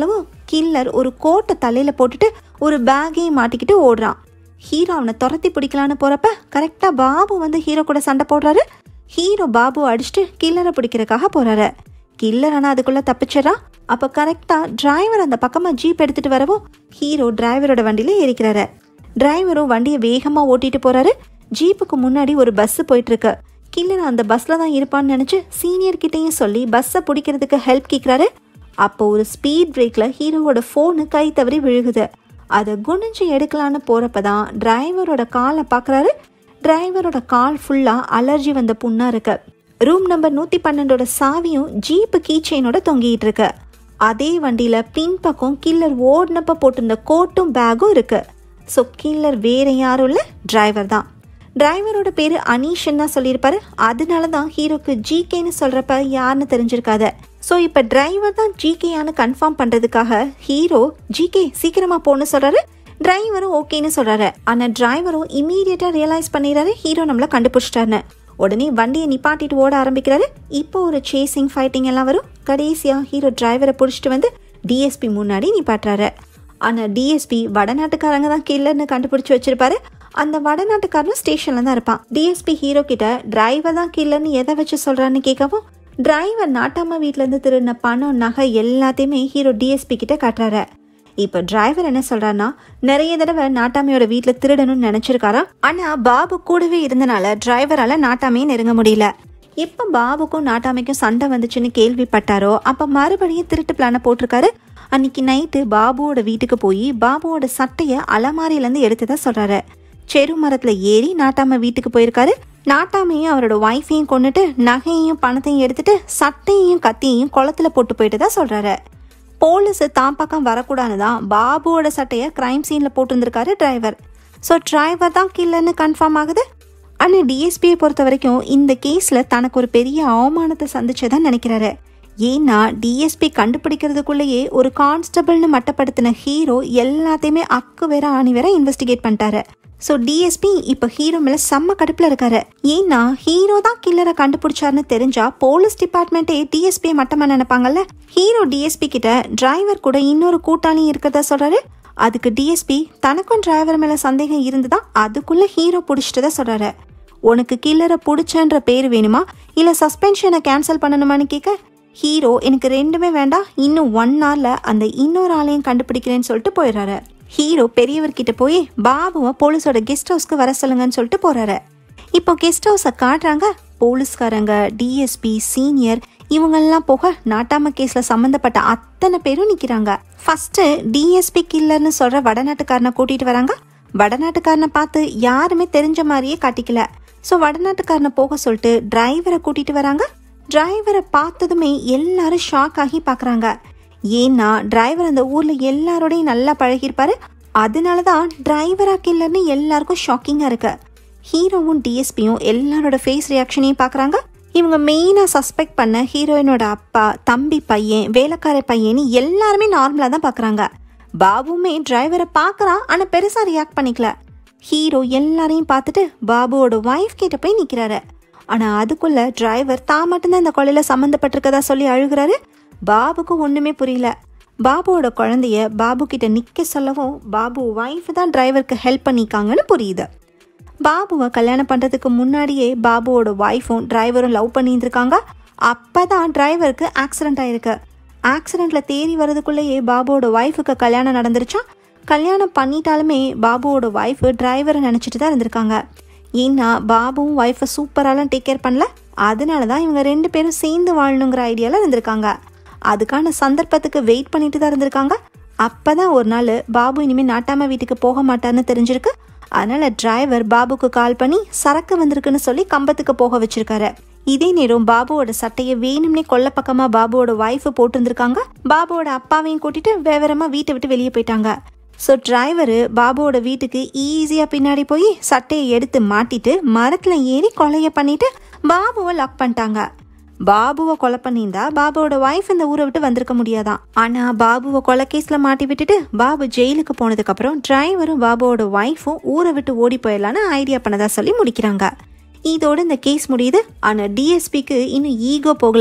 கில்லர் ஒரு கோட்டை தலையில போட்டுட்டு ஒரு பேக்கையும் மாட்டிக்கிட்டு ஓடுறான். ஹீரோ அவனை துரத்தி பிடிக்கலான்னு போறப்ப கரெக்டா பாபு வந்து ஹீரோ கூட சண்டை போடுறாரு. ஹீரோ பாபு அடிச்சுட்டு கில்லரை பிடிக்கிறதுக்காக போறாரு. கில்லர் ஆனா அதுக்குள்ள தப்பிச்சிடறான். அப்ப கரெக்டா டிரைவர் அந்த பக்கமா ஜீப் எடுத்துட்டு வரவோ ஹீரோ டிரைவரோட வண்டியில ஏறிக்கிறாரு. டிரைவரும் வண்டியை வேகமா ஓட்டிட்டு போறாரு. ஜீப்புக்கு முன்னாடி ஒரு பஸ் போயிட்டு இருக்கு. கில்லர் அந்த பஸ்ல தான் இருப்பான்னு நினைச்சு சீனியர் கிட்டையும் சொல்லி பஸ்ஸை பிடிக்கிறதுக்கு ஹெல்ப் கேட்கிறாரு. அப்போ ஒரு ஸ்பீட் பிரேக்ல ஹீரோவோட போனு கை தவறி விழுகுது. அதை குனிஞ்சு எடுக்கலான்னு போறப்பதான் டிரைவரோட காலை பாக்குறாரு. டிரைவரோட கால் ஃபுல்லா அலர்ஜி வந்த புண்ணா இருக்கு. ரூம் நம்பர் 112ஓட சாவியும் ஜீப்பு கீ செயினோட தொங்கிட்டு இருக்கு. அதே வண்டியில பின்பக்கம் கில்லர் ஓடினப்ப போட்டிருந்த கோட்டும் பேக்கும் இருக்கு. ஸோ கில்லர் வேற யாரும் இல்லை, டிரைவர் தான். டிரைவரோட பேரு அனீஷ்ன்னு தான் சொல்லியிருப்பாரு. அதனால தான் ஹீரோக்கு ஜிகேன்னு சொல்றப்ப யாருன்னு தெரிஞ்சிருக்காது. ஸோ இப்போ டிரைவர் தான் ஜிகேயான்னு கன்ஃபார்ம் பண்றதுக்காக ஹீரோ ஜிகே சீக்கிரமா போன்னு சொல்றாரு. டிரைவரும் ஓகேன்னு சொல்றாரு. ஆனா டிரைவரும் இமீடியட்டா ரியலைஸ் பண்ணிடுறாரு ஹீரோ நம்மள கண்டுபிடிச்சிட்டாருன்னு. உடனே வண்டியை நிப்பாட்டிட்டு ஓட ஆரம்பிக்கிறாரு. இப்போ ஒரு சேசிங் ஃபைட்டிங் எல்லாம் வரும். கடைசியா ஹீரோ டிரைவரை பிடிச்சிட்டு வந்து டிஎஸ்பி முன்னாடி நிப்பாட்டுறாரு. ஆனா டிஎஸ்பி வடநாட்டுக்காரங்க தான் கில்லர்னு கண்டுபிடிச்சு வச்சிருப்பாரு. அந்த வடநாட்டுக்காரனும் ஸ்டேஷன்ல தான் இருப்பான். டிஎஸ்பி ஹீரோ கிட்ட டிரைவர் தான் கில்லர்னு எதை வச்சு சொல்றான்னு கேட்கவும் டிரைவர் நாட்டாம வீட்டுல இருந்து திருடின பணம் நகை எல்லாத்தையுமே ஹீரோ டிஎஸ்பி கிட்ட காட்டுறாரு. இப்ப டிரைவர் என்ன சொல்றாருன்னா நிறைய தடவை நாட்டாமையோட வீட்டுல திருடணும்னு நினைச்சிருக்காராம். ஆனா பாபு கூடவே இருந்தனால டிரைவரால நாட்டாமையை நெருங்க முடியல. எப்ப பாபுக்கும் நாட்டாமைக்கும் சண்டை வந்துச்சுன்னு கேள்விப்பட்டாரோ அப்ப மறுபடியும் திருட்டு பிளான போட்டிருக்காரு. அன்னைக்கு நைட்டு பாபுவோட வீட்டுக்கு போய் பாபுவோட சட்டைய அலமாரியில இருந்து எடுத்ததா சொல்றாரு. செரு மரத்துல ஏறி நாட்டாம வீட்டுக்கு போயிருக்காரு. நாட்டாமையும் அவரோட ஒய்ஃபையும் கொண்டுட்டு நகையையும் பணத்தையும் எடுத்துட்டு சட்டையையும் கத்தியையும் குளத்துல போட்டு போயிட்டு தான் சொல்றாரு. போலீஸ் தான் பக்கம் வரக்கூடாதுதான் பாபுவோட சட்டைய கிரைம் சீன்ல போட்டிருந்திருக்காரு டிரைவர். ஸோ டிரைவர் தான் கில்லர்னு கன்ஃபார்ம் ஆகுது. ஆனா டிஎஸ்பியை பொறுத்த வரைக்கும் இந்த கேஸ்ல தனக்கு ஒரு பெரிய அவமானத்தை சந்திச்சதான் நினைக்கிறாரு. ஏன்னா டிஎஸ்பி கண்டுபிடிக்கிறதுக்குள்ளேயே ஒரு கான்ஸ்டபிள்னு மட்டப்படுத்தின ஹீரோ எல்லாத்தையுமே அக்கு வேற ஆணி வேற இன்வெஸ்டிகேட் பண்ணிட்டாரு. ஸோ டிஎஸ்பி இப்போ ஹீரோ மேல செம்ம கடுப்புல இருக்காரு. ஏன்னா ஹீரோ தான் கில்லரை கண்டுபிடிச்சாருன்னு தெரிஞ்சா போலீஸ் டிபார்ட்மெண்ட்டே டிஎஸ்பியை மட்டமா நினைப்பாங்கல்ல. ஹீரோ டிஎஸ்பி கிட்ட டிரைவர் கூட இன்னொரு கூட்டாளி இருக்கிறதா சொல்றாரு. அதுக்கு டிஎஸ்பி தனக்கும் டிரைவர் மேல சந்தேகம் இருந்துதான் அதுக்குள்ள ஹீரோ பிடிச்சிட்டதா சொல்றாரு. உனக்கு கில்லரை பிடிச்சன்ற பேர் வேணுமா இல்ல சஸ்பென்ஷனை கேன்சல் பண்ணணுமான்னு கேட்க ஹீரோ எனக்கு ரெண்டுமே வேண்டாம், இன்னும் 1 hourல அந்த இன்னொரு ஆளையும் கண்டுபிடிக்கிறேன்னு சொல்லிட்டு போயிடுறாரு. ஹீரோ பெரியவர்கிட்ட போய் பாபுவை போலீஸோட கெஸ்ட் ஹவுஸ்க்கு வர சொல்லுங்கன்னு சொல்லிட்டு போறாரு. இப்போ கெஸ்ட் ஹவுஸை காட்டுறாங்க. போலீஸ்காரங்க, டிஎஸ்பி, சீனியர் இவங்கெல்லாம் போக நாட்டாம கேஸ்ல சம்பந்தப்பட்ட அத்தனை பேரும் நிக்கிறாங்க. ஃபர்ஸ்ட் டிஎஸ்பி கில்லர்னு சொல்ற வடநாட்டுக்காரனை கூட்டிட்டு வராங்க. வடநாட்டுக்காரனை பார்த்து யாருமே தெரிஞ்ச மாதிரியே காட்டிக்கல. ஸோ வடநாட்டுக்காரனை போக சொல்லிட்டு டிரைவரை கூட்டிட்டு வராங்க. டிரைவரை பார்த்ததுமே எல்லாரும் ஷாக் ஆகி பாக்குறாங்க. ஏன்னா டிரைவர் அந்த ஊர்ல எல்லாரோடையும் நல்லா பழகிருப்பாரு. அதனாலதான் டிரைவரா கில்லர்னு எல்லாருக்கும் ஷாக்கிங்கா இருக்கு. ஹீரோவும் டிஎஸ்பியும் எல்லாரோட ஃபேஸ் ரியாக்ஷனையும் பாக்குறாங்க. இவங்க மெயினா சஸ்பெக்ட் பண்ண ஹீரோயினோட அப்பா, தம்பி பையன், வேலைக்கார பையன் எல்லாருமே நார்மலா தான் பாக்குறாங்க. பாபுமே டிரைவரை பாக்குறான். ஆனா பெருசா ரியாக்ட் பண்ணிக்கல. ஹீரோ எல்லாரையும் பார்த்துட்டு பாபுவோட ஒய்ஃப் கிட்ட போய் நிக்கிறாரு. ஆனா அதுக்குள்ள டிரைவர் தான் மட்டும்தான் இந்த கொலையில சம்மந்தப்பட்டிருக்கதா சொல்லி அழுகுறாரு. பாபுக்கு ஒண்ணுமே புரியல. பாபுவோட குழந்தைய பாபு கிட்ட நிக்க சொல்லவும் பாபு ஒய்ஃப் தான் டிரைவருக்கு ஹெல்ப் பண்ணிக்காங்கன்னு புரியுது. பாபுவை கல்யாணம் பண்றதுக்கு முன்னாடியே பாபுவோட ஒய்ஃபும் டிரைவரும் லவ் பண்ணியிருந்திருக்காங்க. அப்பதான் டிரைவருக்கு ஆக்சிடென்ட் ஆயிருக்கு. ஆக்சிடென்ட்ல தேறி வர்றதுக்குள்ளேயே பாபுவோட ஒய்ஃபுக்கு கல்யாணம் நடந்துருச்சா. கல்யாணம் பண்ணிட்டாலுமே பாபுவோட ஒய்ஃப் டிரைவரை நினைச்சிட்டு தான் இருந்திருக்காங்க. ஏன்னா பாபுவும் ஒய்ஃபை சூப்பராலாம் டேக் கேர் பண்ணல. அதனாலதான் இவங்க 2 பேரும் சேர்ந்து வாழணுங்கிற ஐடியால இருந்திருக்காங்க. அதுக்கான சந்தர்ப்பத்துக்கு வெயிட் பண்ணிட்டு தான் இருந்திருக்காங்க. அப்பதான் ஒரு நாள் பாபு இனிமே நாட்டாம வீட்டுக்கு போக மாட்டார்னு தெரிஞ்சிருக்கு. அதனால டிரைவர் பாபுக்கு கால் பண்ணி சரக்கு வந்திருக்குன்னு சொல்லி கம்பத்துக்கு போக வச்சிருக்காரு. இதே நேரம் பாபுவோட சட்டையை வேணும்னே கொல்ல பக்கமா பாபுவோட ஒய்ஃப் போட்டு இருந்திருக்காங்க. பாபுவோட அப்பாவையும் கூட்டிட்டு வேவரமா வீட்டை விட்டு வெளியே போயிட்டாங்க. ஸோ டிரைவரு பாபுவோட வீட்டுக்கு ஈஸியா பின்னாடி போய் சட்டையை எடுத்து மாட்டிட்டு மரத்துல ஏறி கொலைய பண்ணிட்டு பாபுவை லாக் பண்ணிட்டாங்க. பாபுவை கொலை பண்ணியிருந்தா பாபுவோட ஒய்ஃப் இந்த ஊரை விட்டு வந்திருக்க முடியாதான். ஆனா பாபுவை கொலை கேஸ்ல மாட்டி விட்டுட்டு பாபு ஜெயிலுக்கு போனதுக்கு அப்புறம் டிரைவரும் பாபுவோட ஒய்ஃபும் ஊரை விட்டு ஓடி போயிடலான்னு ஐடியா பண்ணதா சொல்லி முடிக்கிறாங்க. இதோட இந்த கேஸ் முடியுது. ஆனா டிஎஸ்பிக்கு இன்னும் ஈகோ போகல.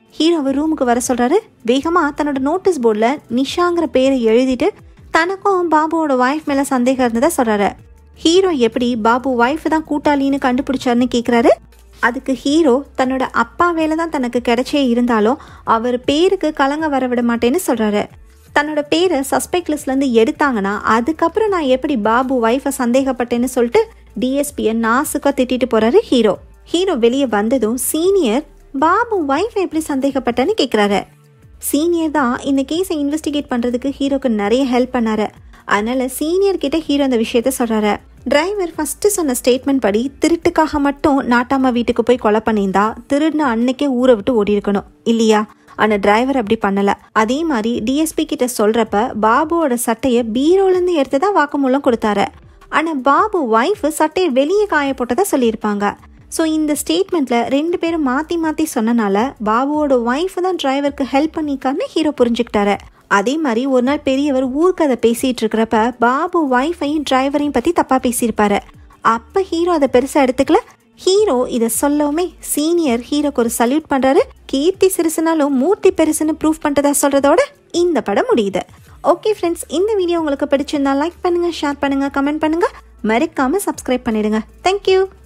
ஹீரோவை ரூமுக்கு வர சொல்கிறாரு. வேகமாக தன்னோட நோட்டீஸ் போர்டில் நிஷாங்கிற பேரை எழுதிட்டு தனக்கும் பாபுவோட ஒய்ஃப் மேலே சந்தேகம் இருந்ததை சொல்கிறாரு. ஹீரோ எப்படி பாபு ஒய்ஃப் தான் கூட்டாளின்னு கண்டுபிடிச்சாருன்னு கேட்குறாரு. அதுக்கு ஹீரோ தன்னோட அப்பா வேலை தான் தனக்கு கிடைச்சே இருந்தாலும் அவர் பேருக்கு கலங்க வர விட மாட்டேன்னு சொல்கிறாரு. தன்னோட பேரை சஸ்பெக்ட் லிஸ்ட்லேருந்து எடுத்தாங்கன்னா அதுக்கப்புறம் நான் எப்படி பாபு ஒய்ஃபை சந்தேகப்பட்டேன்னு சொல்லிட்டு டிஎஸ்பியை நாசுக்காக திட்டிட்டு போகிறாரு ஹீரோ. ஹீரோ வெளியே வந்ததும் சீனியர் பாபு ஒய்ஃபை எப்படி சந்தேகப்பட்டேன்னு கேட்குறாரு. சீனியர் தான் இந்த கேஸை இன்வெஸ்டிகேட் பண்ணுறதுக்கு ஹீரோக்கு நிறைய ஹெல்ப் பண்ணாரு. அதனால சீனியர் கிட்ட ஹீரோ அந்த விஷயத்த சொல்கிறாரு. டிரைவர் ஃபஸ்ட்டு சொன்ன ஸ்டேட்மெண்ட் படி திருட்டுக்காக மட்டும் நாட்டாம வீட்டுக்கு போய் கொலை பண்ணியிருந்தா திருடின அன்னைக்கே ஊரை விட்டு ஓடி இருக்கணும் இல்லையா? ஆனால் டிரைவர் அப்படி பண்ணலை. அதே மாதிரி டிஎஸ்பி கிட்ட சொல்கிறப்ப பாபுவோட சட்டையை பீரோலேருந்து எடுத்து தான் வாக்குமூலம் கொடுத்தாரு. ஆனால் பாபு ஒய்ஃபு சட்டையை வெளியே காய போட்டதா சொல்லியிருப்பாங்க. ஸோ இந்த ஸ்டேட்மெண்ட்டில் 2 பேரும் மாற்றி மாற்றி சொன்னனால பாபுவோட ஒய்ஃபு தான் டிரைவருக்கு ஹெல்ப் பண்ணிக்கான்னு ஹீரோ புரிஞ்சுக்கிட்டாரு. அதே மாதிரி ஒரு நாள் பெரியவர் ஊர்க்கதை பேசிகிட்டு இருக்கிறப்ப பாபு ஒய்ஃபையும் டிரைவரையும் பற்றி தப்பாக பேசியிருப்பாரு. அப்போ ஹீரோ அதை பெருசாக எடுத்துக்கல. ஹீரோ இதை சொல்லவுமே சீனியர் ஹீரோக்கு ஒரு சல்யூட் பண்ணுறாரு. கீர்த்தி சிறுசுனாலும் மூர்த்தி பெருசுன்னு ப்ரூவ் பண்ணுறதா சொல்கிறதோட இந்த படம் முடியுது. ஓகே ஃப்ரெண்ட்ஸ், இந்த வீடியோ உங்களுக்கு பிடிச்சிருந்தா லைக் பண்ணுங்கள், ஷேர் பண்ணுங்கள், கமெண்ட் பண்ணுங்கள், மறக்காமல் சப்ஸ்கிரைப் பண்ணிடுங்க. தேங்க்யூ.